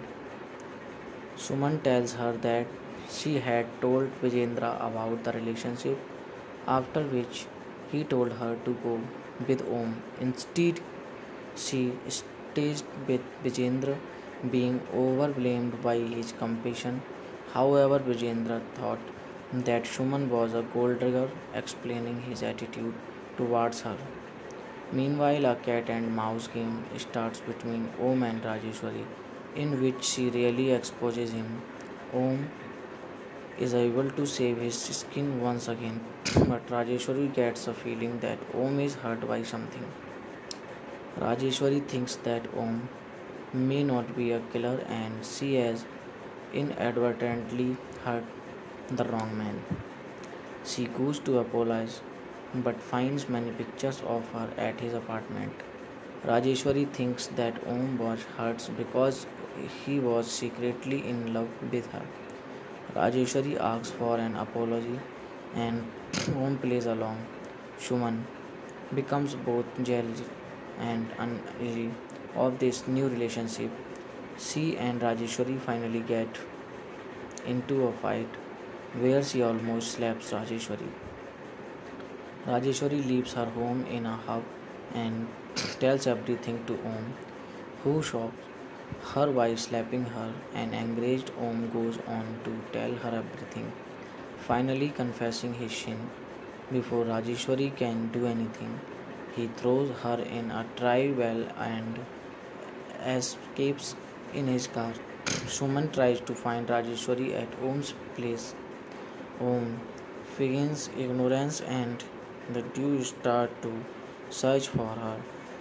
Suman tells her that she had told Vijendra about the relationship, after which he told her to go with Om. Instead, she staged with Vijendra being overwhelmed by his compassion. However, Vijendra thought that Suman was a gold digger, explaining his attitude towards her. Meanwhile, a cat and mouse game starts between Om and Rajeshwari, in which she really exposes him. Om is able to save his skin once again, but Rajeshwari gets a feeling that Om is hurt by something. Rajeshwari thinks that Om may not be a killer and she has inadvertently hurt the wrong man. She goes to apologize but finds many pictures of her at his apartment. Rajeshwari thinks that Om was hurt because he was secretly in love with her. Rajeshwari asks for an apology and Om plays along. Suman becomes both jealous and uneasy of this new relationship. She and Rajeshwari finally get into a fight where she almost slaps Rajeshwari. Rajeshwari leaves her home in a huff and tells everything to Om, who shocks her by slapping her. An enraged Om goes on to tell her everything, finally confessing his sin. Before Rajeshwari can do anything, he throws her in a dry well and escapes in his car. Suman tries to find Rajeshwari at Om's place. Om feigns ignorance and the two start to search for her,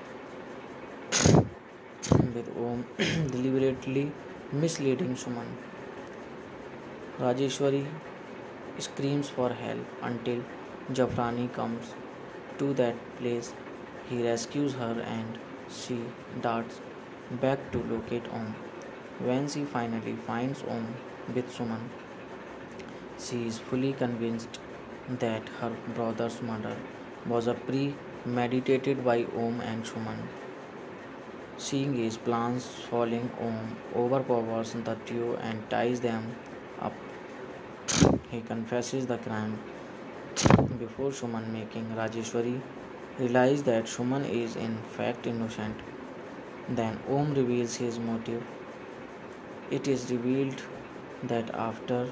with Om deliberately misleading Suman. Rajeshwari screams for help until Jafrani comes to that place. He rescues her and she darts back to locate Om. When she finally finds Om with Suman, she is fully convinced that her brother's murder was a premeditated by Om and Suman. Seeing his plans falling, Om overpowers the trio and ties them up. He confesses the crime before Suman, making Rajeshwari realize that Suman is in fact innocent. Then Om reveals his motive. It is revealed that after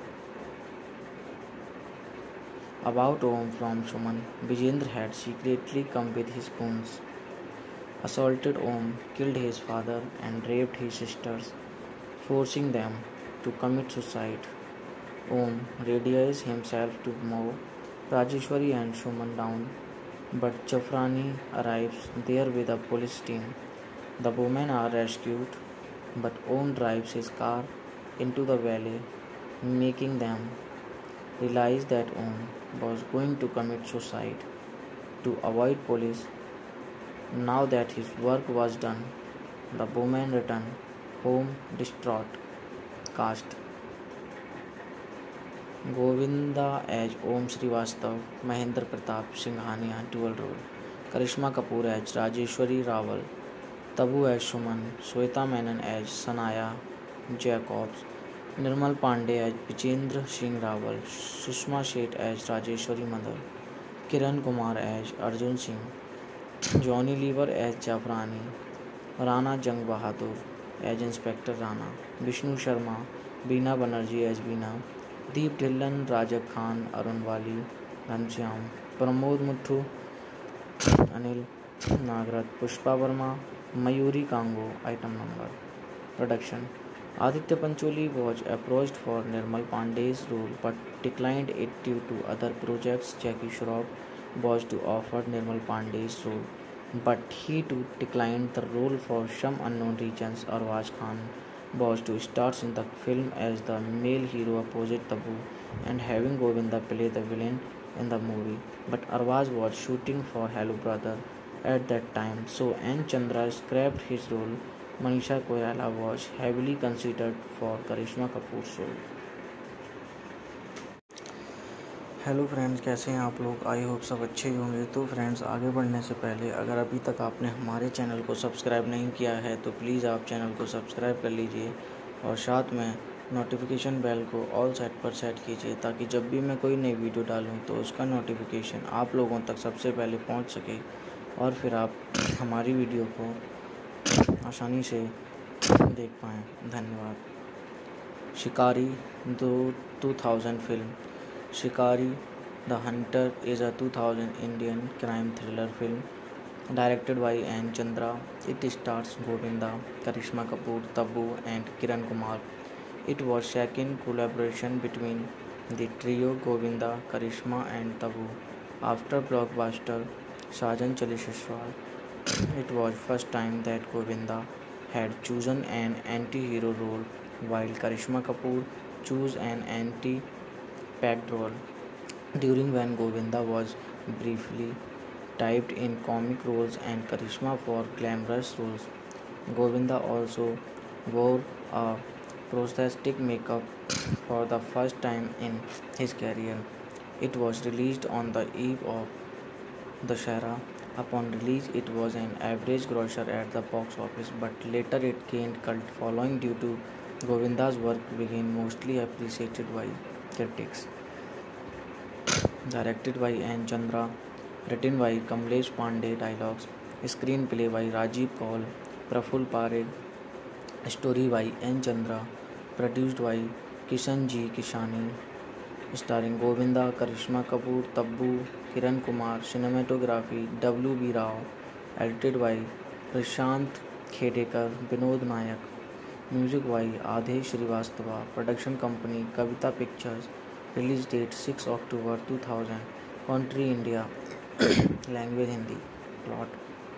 about Om from Suman, Vijendra had secretly come with his goons, assaulted Om, killed his father and raped his sisters, forcing them to commit suicide. Om readies himself to mow Rajeshwari and Suman down, but Jafrani arrives there with a police team. The women are rescued, but Om drives his car into the valley, making them realize that Om was going to commit suicide to avoid police. Now that his work was done, the women return home distraught. Cast: Govinda as Om Srivastav, Mahendra Pratap Singhania dual role, Karishma Kapoor as Rajeshwari Rawal, Tabu as Suman, Shweta Menon as Sanaya Jacobs, Nirmal Pandey as Vijendra Singh Rawal, Sushma Sheth as Rajeshwari Mother, Kiran Kumar as Arjun Singh, Johnny Lever as Jafrani, Rana Jang Bahadur as Inspector Rana, Vishnu Sharma, Beena Banerjee as Beena, Deep Dhillon, Rajak Khan, Arun Wali, Ghanshyam, Pramod Muthu, Anil Nagrat, Pushpa Verma, Mayuri Kango. Item number. Production: Aditya Pancholi was approached for Nirmal Pandey's role but declined it due to other projects. Jackie Shroff was to offer Nirmal Pandey's role, but he too declined the role for some unknown reasons. Arbaaz Khan was to star in the film as the male hero opposite Tabu and having Govinda play the villain in the movie, but Arbaaz was shooting for Hello Brother at that time, so N. Chandra scrapped his role. Manisha Koirala was heavily considered for Karishma Kapoor's role. Hello friends, कैसे हैं आप लोग? I hope सब अच्छे ही होंगे। तो friends, आगे बढ़ने से पहले अगर अभी तक आपने हमारे चैनल को सब्सक्राइब नहीं किया है तो प्लीज़ आप चैनल को सब्सक्राइब कर लीजिए और साथ में नोटिफिकेशन बेल को ऑल सेट पर सेट कीजिए ताकि जब भी मैं कोई नई वीडियो डालूं तो उसका नोटिफिकेशन आप लोगों तक सबसे पहले पहुंच सके और फिर आप हमारी वीडियो को आसानी से देख पाएँ। धन्यवाद। शिकारी दो two thousand film. Shikari the Hunter is a two thousand Indian crime thriller film directed by N. Chandra. It stars Govinda, Karishma Kapoor, Tabu and Kiran Kumar. It was second collaboration between the trio Govinda, Karishma and Tabu after blockbuster Sajan Chali Sasral. It was first time that Govinda had chosen an anti-hero role while Karishma Kapoor chose an anti packed role. During when Govinda was briefly typed in comic roles and Karishma for glamorous roles. Govinda also wore a prosthetic makeup for the first time in his career. It was released on the eve of Dussehra. Upon release, it was an average grosser at the box office, but later it gained cult following due to Govinda's work being mostly appreciated by critics. Directed by N. Chandra, written by Kamlesh Pandey, dialogues, screenplay by Rajiv Kaul, Praful Parekh, story by N. Chandra, produced by Kishan G. Kishani, starring Govinda, Karishma Kapoor, Tabu, Kiran Kumar, cinematography W. B. Rao, edited by Prashant Khedekar, Vinod Nayak, music by Adhish Srivastava, production company Kavita Pictures, release date six October two thousand, country India, language Hindi, plot.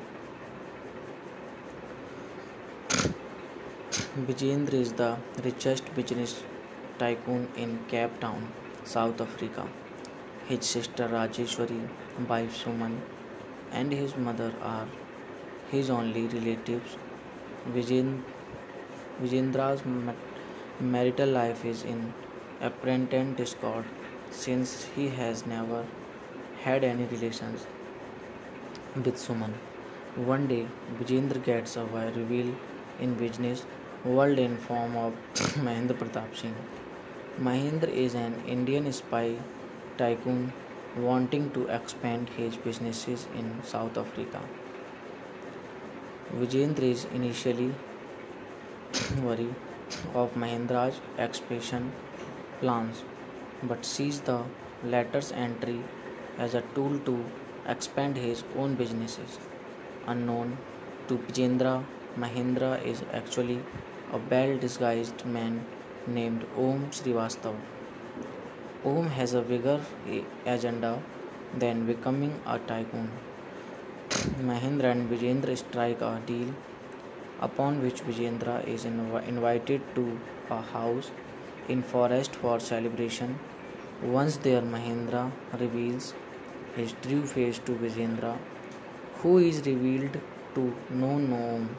Vijendra is the richest business tycoon in Cape Town, South Africa. his sister Rajeshwari, wife Suman, and his mother are his only relatives. Vijay Vijendra's marital life is in apparent discord since he has never had any relations with Suman. One day, Vijendra gets a reveal in business world in form of Mahendra Pratap Singh. Mahendra is an Indian spy tycoon wanting to expand his businesses in South Africa. Vijendra is initially wary of Mahendra's expansion plans but sees the latter's entry as a tool to expand his own businesses. Unknown to Vijendra, Mahendra is actually a well disguised man named Om Srivastav. Om has a bigger agenda than becoming a tycoon. Mahendra and Vijendra strike a deal upon which Vijendra is inv- invited to a house in forest for celebration. Once there, Mahendra reveals his true face to Vijendra, who is revealed to know Om.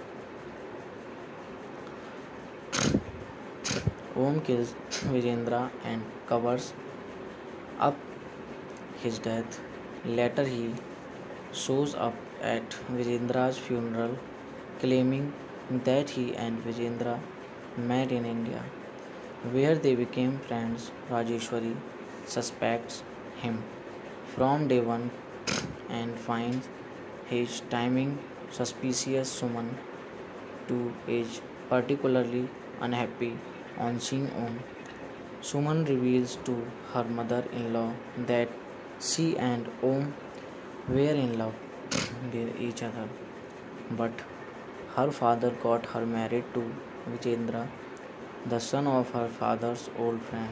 Om kills Vijendra and covers up his death. Later, he shows up at Vijendra's funeral, claiming that he and Vijendra met in India, where they became friends. Rajeshwari suspects him from day one and finds his timing suspicious. Suman, too, is particularly unhappy on seeing Om. Suman reveals to her mother-in-law that she and Om were in love with each other, but her father got her married to Vijendra, the son of her father's old friend.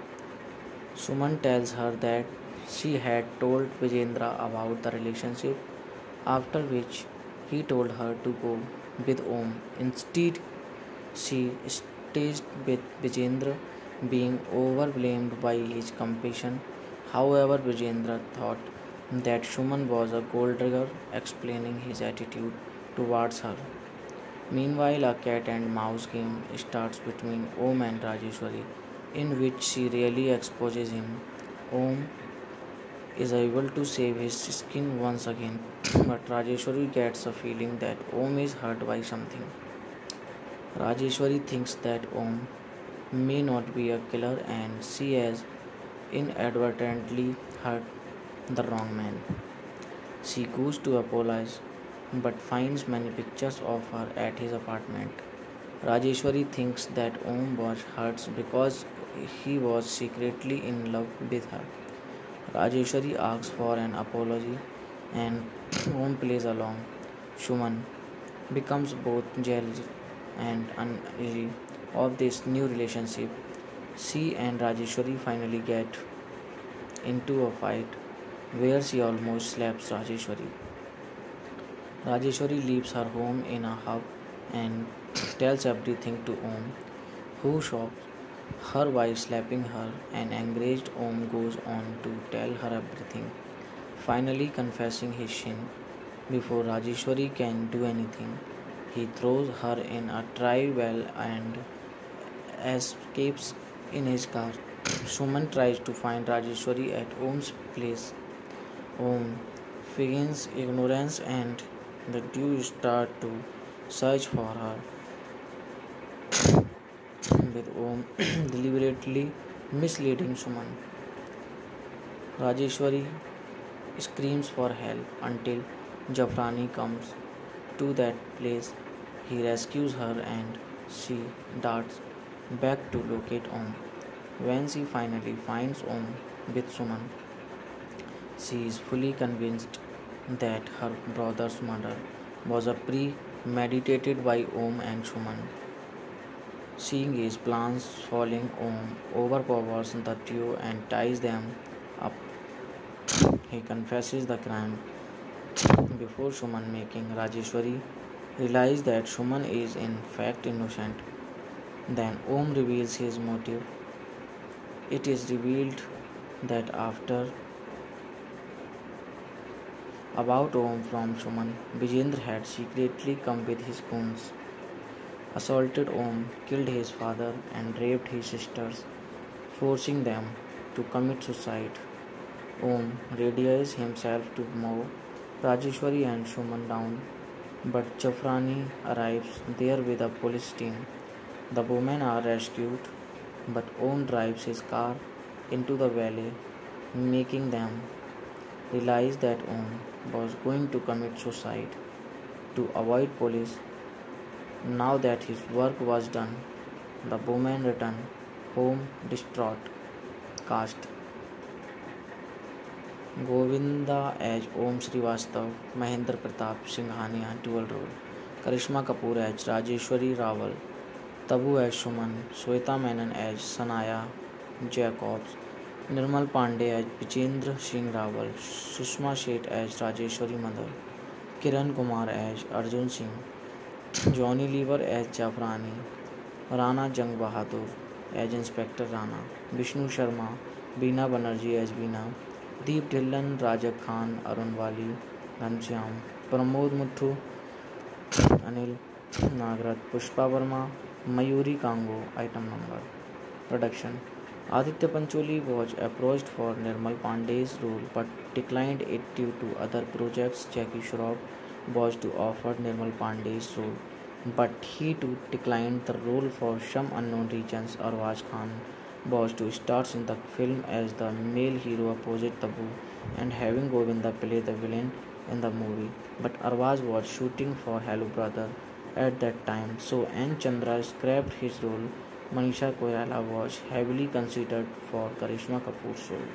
Suman tells her that she had told Vijendra about the relationship, after which he told her to go with Om. Instead, she stays with Vijendra, being overwhelmed by his compassion. However, Vijendra thought that Suman was a gold digger, explaining his attitude towards her. Meanwhile, a cat and mouse game starts between Om and Rajeshwari, in which she really exposes him. Om is able to save his skin once again, but Rajeshwari gets a feeling that Om is hurt by something. Rajeshwari thinks that Om may not be a killer and she has inadvertently hurt the wrong man. She goes to apologize but finds many pictures of her at his apartment. Rajeshwari thinks that Om was hurt because he was secretly in love with her. Rajeshwari asks for an apology and Om plays along. Suman becomes both jealous and uneasy of this new relationship. She and Rajeshwari finally get into a fight where she almost slaps Rajeshwari. Rajeshwari leaves her home in a huff and tells everything to Om, who shocks her by slapping her. An enraged Om goes on to tell her everything, finally confessing his sin. Before Rajeshwari can do anything, he throws her in a dry well and escapes in his car. Suman tries to find Rajeshwari at Om's place. Om feigns ignorance and the two start to search for her, with Om deliberately misleading Suman. Rajeshwari screams for help until Jafrani comes to that place. He rescues her and she darts back to locate Om. When she finally finds Om with Suman, she is fully convinced that her brother's murder was a premeditated by Om and Suman. Seeing his plans falling, Om overpowers the duo and ties them up. He confesses the crime before Suman, making Rajeshwari realize that Suman is in fact innocent. Then Om reveals his motive. It is revealed that after about Om from Suman, Vijendra had secretly come with his goons, assaulted Om, killed his father, and raped his sisters, forcing them to commit suicide. Om radios himself to mow Rajeshwari and Suman down, but Jafrani arrives there with a police team. The women are rescued, but Om drives his car into the valley, making them realize that Om was going to commit suicide. To avoid police, now that his work was done, the women return home distraught. Cast: Govinda as Om Srivastav, Mahendra Pratap Singhania dual role, Karishma Kapoor as Rajeshwari Rawal, Tabu as Suman, Shweta Menon as Sanaya Jacobs, Nirmal Pandey as Vijendra Singh Rawal, Sushma Sheth as Rajeshwari Mother, Kiran Kumar as Arjun Singh, Johnny Lever as Jafrani, Rana Jang Bahadur as Inspector Rana, Vishnu Sharma, Beena Banerjee as Beena, Deep Dhillon, Rajak Khan, Arun Wali, Ghanshyam, Pramod Muthu, Anil Nagrat, Pushpa Verma, Mayuri Kango. Item number. Production: Aditya Pancholi was approached for Nirmal Pandey's role but declined it due to other projects. Jackie Shroff was to offer Nirmal Pandey's role, but he too declined the role for some unknown reasons. Arwaz Khan was to star in the film as the male hero opposite Tabu and having Govinda play the villain in the movie, but Arwaz was shooting for Hello Brother at that time, so N. Chandra scrapped his role. Manisha Koirala was heavily considered for Karishma Kapoor's role.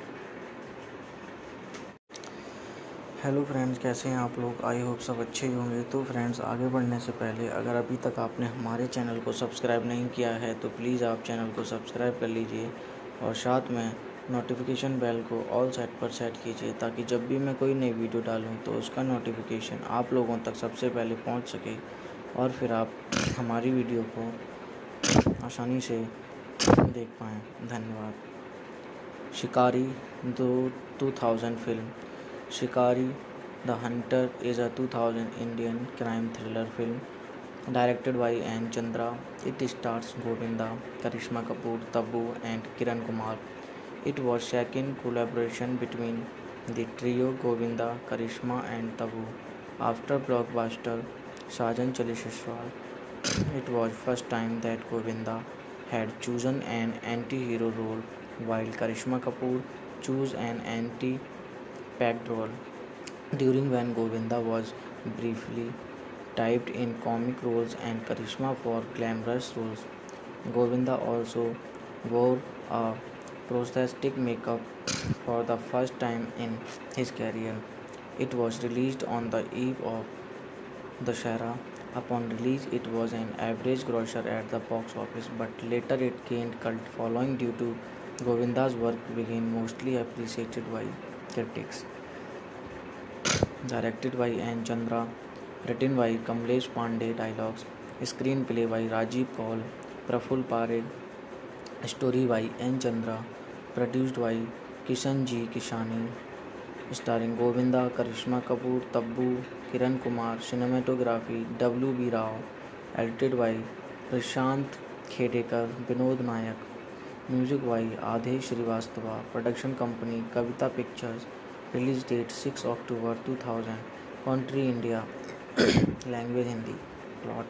Hello friends, कैसे हैं आप लोग? I hope सब अच्छे ही होंगे। तो friends, आगे बढ़ने से पहले अगर अभी तक आपने हमारे चैनल को सब्सक्राइब नहीं किया है तो प्लीज़ आप चैनल को सब्सक्राइब कर लीजिए और साथ में नोटिफिकेशन बेल को ऑल सेट पर सेट कीजिए ताकि जब भी मैं कोई नई वीडियो डालूं तो उसका नोटिफिकेशन आप लोगों तक सबसे पहले पहुंच सके और फिर आप हमारी वीडियो को आसानी से देख पाएँ। धन्यवाद। शिकारी दो two thousand film Shikari the Hunter is a two thousand Indian crime thriller film directed by N. Chandra. It stars Govinda, Karishma Kapoor, Tabu and Kiran Kumar. It was second collaboration between the trio Govinda, Karishma and Tabu. After blockbuster Sajan Chale Sassural, it was first time that Govinda had chosen an anti-hero role while Karishma Kapoor chose an anti packed role. During when Govinda was briefly typed in comic roles and Karishma for glamorous roles. Govinda also wore a prosthetic makeup for the first time in his career. It was released on the eve of Dussehra. Upon release, it was an average grosser at the box office, but later it gained cult following due to Govinda's work being mostly appreciated by critics. Directed by N. Chandra, written by Kamlesh Pandey, dialogues, screenplay by Rajiv Kaul, Praful Parekh, story by N. Chandra, produced by Kishan G. Kishani, starring Govinda, Karishma Kapoor, Tabu, Kiran Kumar, cinematography W. B. Rao, edited by Prashant Khedekar, Vinod Nayak, music by Adhish Srivastava, production company Kavita Pictures, release date six October two thousand, country India, language Hindi, plot.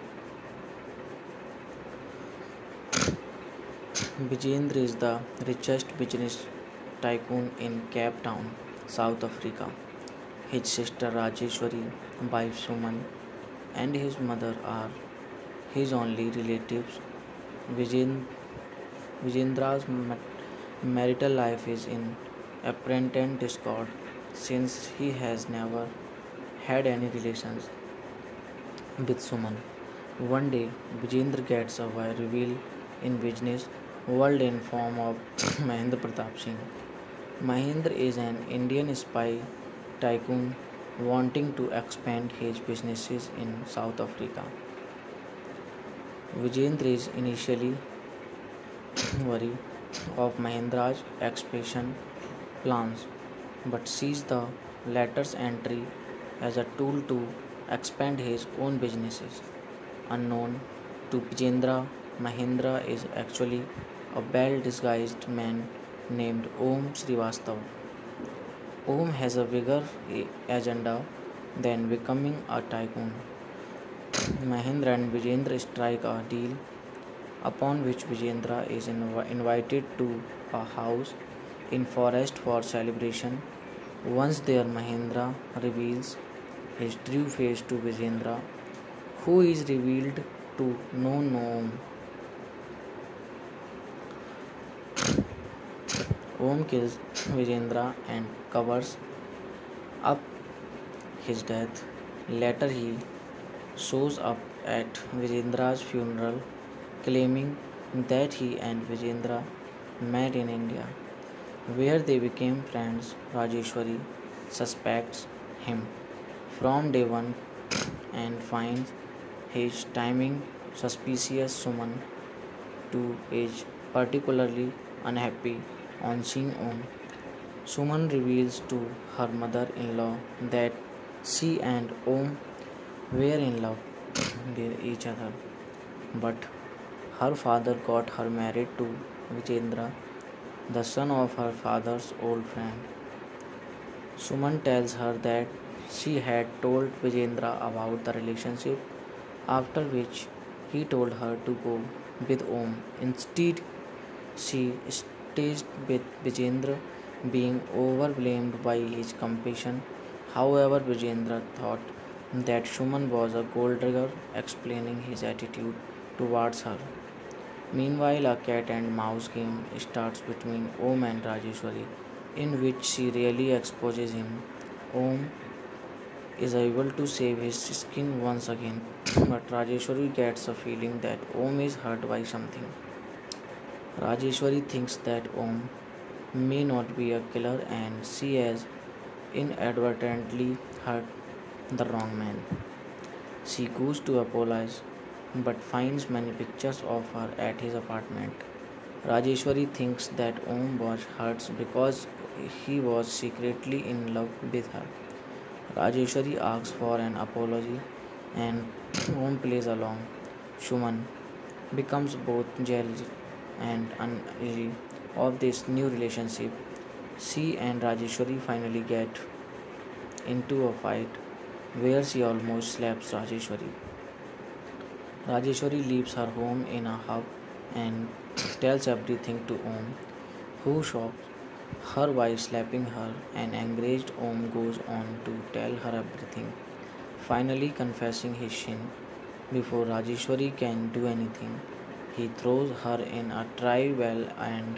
Vijendra is the richest business tycoon in Cape Town, South Africa. His sister Rajeshwari, wife Suman, and his mother are his only relatives. Vijend- Vijendra's marital life is in apparent discord since he has never had any relations with Suman. One day, Vijendra gets a reveal in business world in form of Mahendra Pratap Singh. Mahendra is an Indian spy tycoon wanting to expand his businesses in South Africa. Vijendra is initially worried of Mahendra's expansion plans, but sees the latter's entry as a tool to expand his own businesses. Unknown to Vijendra, Mahendra is actually a well disguised man named Om Srivastav. Om has a bigger agenda than becoming a tycoon. Mahendra and Vijendra strike a deal upon which Vijendra is inv- invited to a house in forest for celebration. Once there, Mahendra reveals his true face to Vijendra, who is revealed to know no Om. Om kills Vijendra and covers up his death. Later, he shows up at Vijendra's funeral, claiming that he and Vijendra met in India, where they became friends. Rajeshwari suspects him from day one and finds his timing suspicious. Suman, too, is particularly unhappy on seeing Om. Suman reveals to her mother-in-law that she and Om were in love with each other, but her father got her married to Vijendra, the son of her father's old friend. Suman tells her that she had told Vijendra about the relationship, after which he told her to go with Om. Instead, she staged with Vijendra being overwhelmed by his compassion. However, Vijendra thought that Suman was a gold digger, explaining his attitude towards her. Meanwhile, a cat and mouse game starts between Om and Rajeshwari, in which she really exposes him. Om is able to save his skin once again, but Rajeshwari gets a feeling that Om is hurt by something. Rajeshwari thinks that Om may not be a killer and she has inadvertently hurt the wrong man. She goes to apologize but finds many pictures of her at his apartment. Rajeshwari thinks that Om was hurt because he was secretly in love with her. Rajeshwari asks for an apology and Om plays along. Suman becomes both jealous and uneasy of this new relationship. She and Rajeshwari finally get into a fight where she almost slaps Rajeshwari. Rajeshwari leaves her home in a huff and tells everything to Om, who shocks her by slapping her. An enraged Om goes on to tell her everything, finally confessing his sin. Before Rajeshwari can do anything, he throws her in a dry well and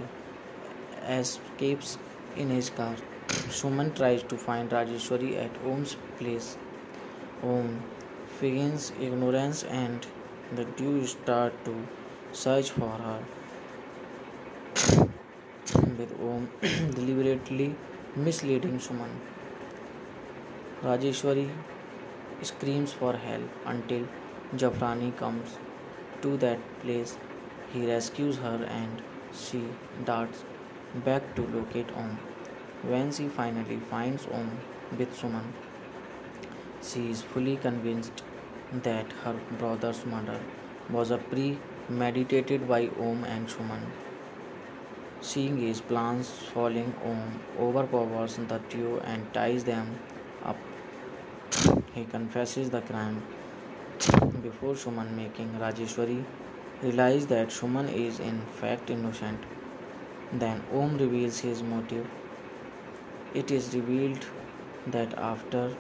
escapes in his car. Suman tries to find Rajeshwari at Om's place. Om feigns ignorance and the two start to search for her, with Om deliberately misleading Suman. Rajeshwari screams for help until Jafrani comes to that place. He rescues her and she darts back to locate Om. When she finally finds Om with Suman, she is fully convinced that her brother's murder was a premeditated by Om and Suman. Seeing his plans falling, Om overpowers the duo and ties them up. He confesses the crime before Suman, making Rajeshwari realize that Suman is in fact innocent. Then Om reveals his motive. It is revealed that after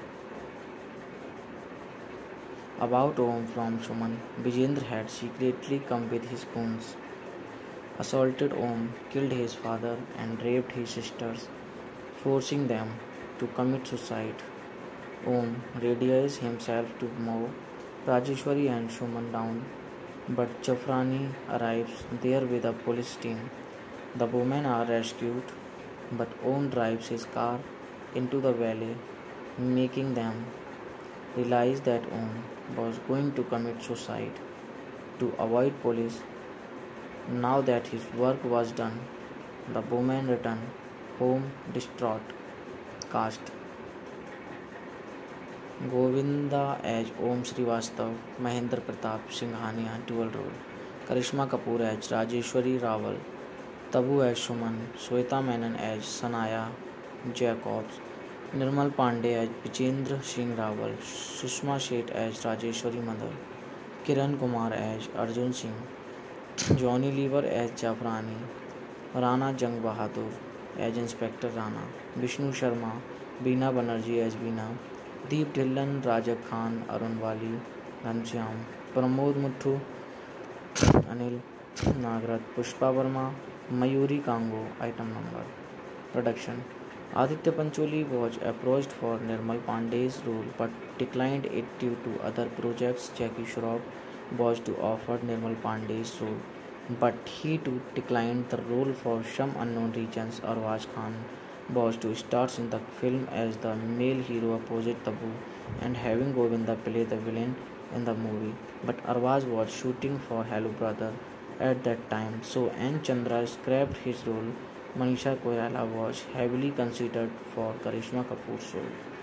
about Om from Suman, Vijendra had secretly come with his goons, assaulted Om, killed his father and raped his sisters, forcing them to commit suicide. Om radiates himself to mow Rajeshwari and Suman down, but Jafrani arrives there with a police team. The women are rescued, but Om drives his car into the valley, making them realize that Om was going to commit suicide to avoid police. Now that his work was done, The woman returned home distraught. Cast: Govinda as Om Srivastav, Mahendra Pratap Singhania dual role, Karishma Kapoor as Rajeshwari Rawal, Tabu as Suman, Shweta Menon as Sanaya Jacobs, Nirmal Pandey as Vijendra Singh Rawal, Sushma Sheth as Rajeshwari Mother, Kiran Kumar as Arjun Singh, Johnny Lever as Jafrani, Rana Jang Bahadur as Inspector Rana, Vishnu Sharma, Beena Banerjee as Beena, Deep Dhillon, Rajak Khan, Arun Wali, Ghanshyam, Pramod Muthu, Anil Nagrat, Pushpa Verma, Mayuri Kango. Item number. Production: Aditya Pancholi was approached for Nirmal Pandey's role but declined it due to other projects. Jackie Shroff was to offer Nirmal Pandey's role, but he too declined the role for some unknown reasons. Arbaaz Khan was to star in the film as the male hero opposite Tabu and having Govinda play the villain in the movie, but Arbaaz was shooting for Hello Brother at that time, so N. Chandra scrapped his role. Manisha Koirala was heavily considered for Karishma Kapoor's role.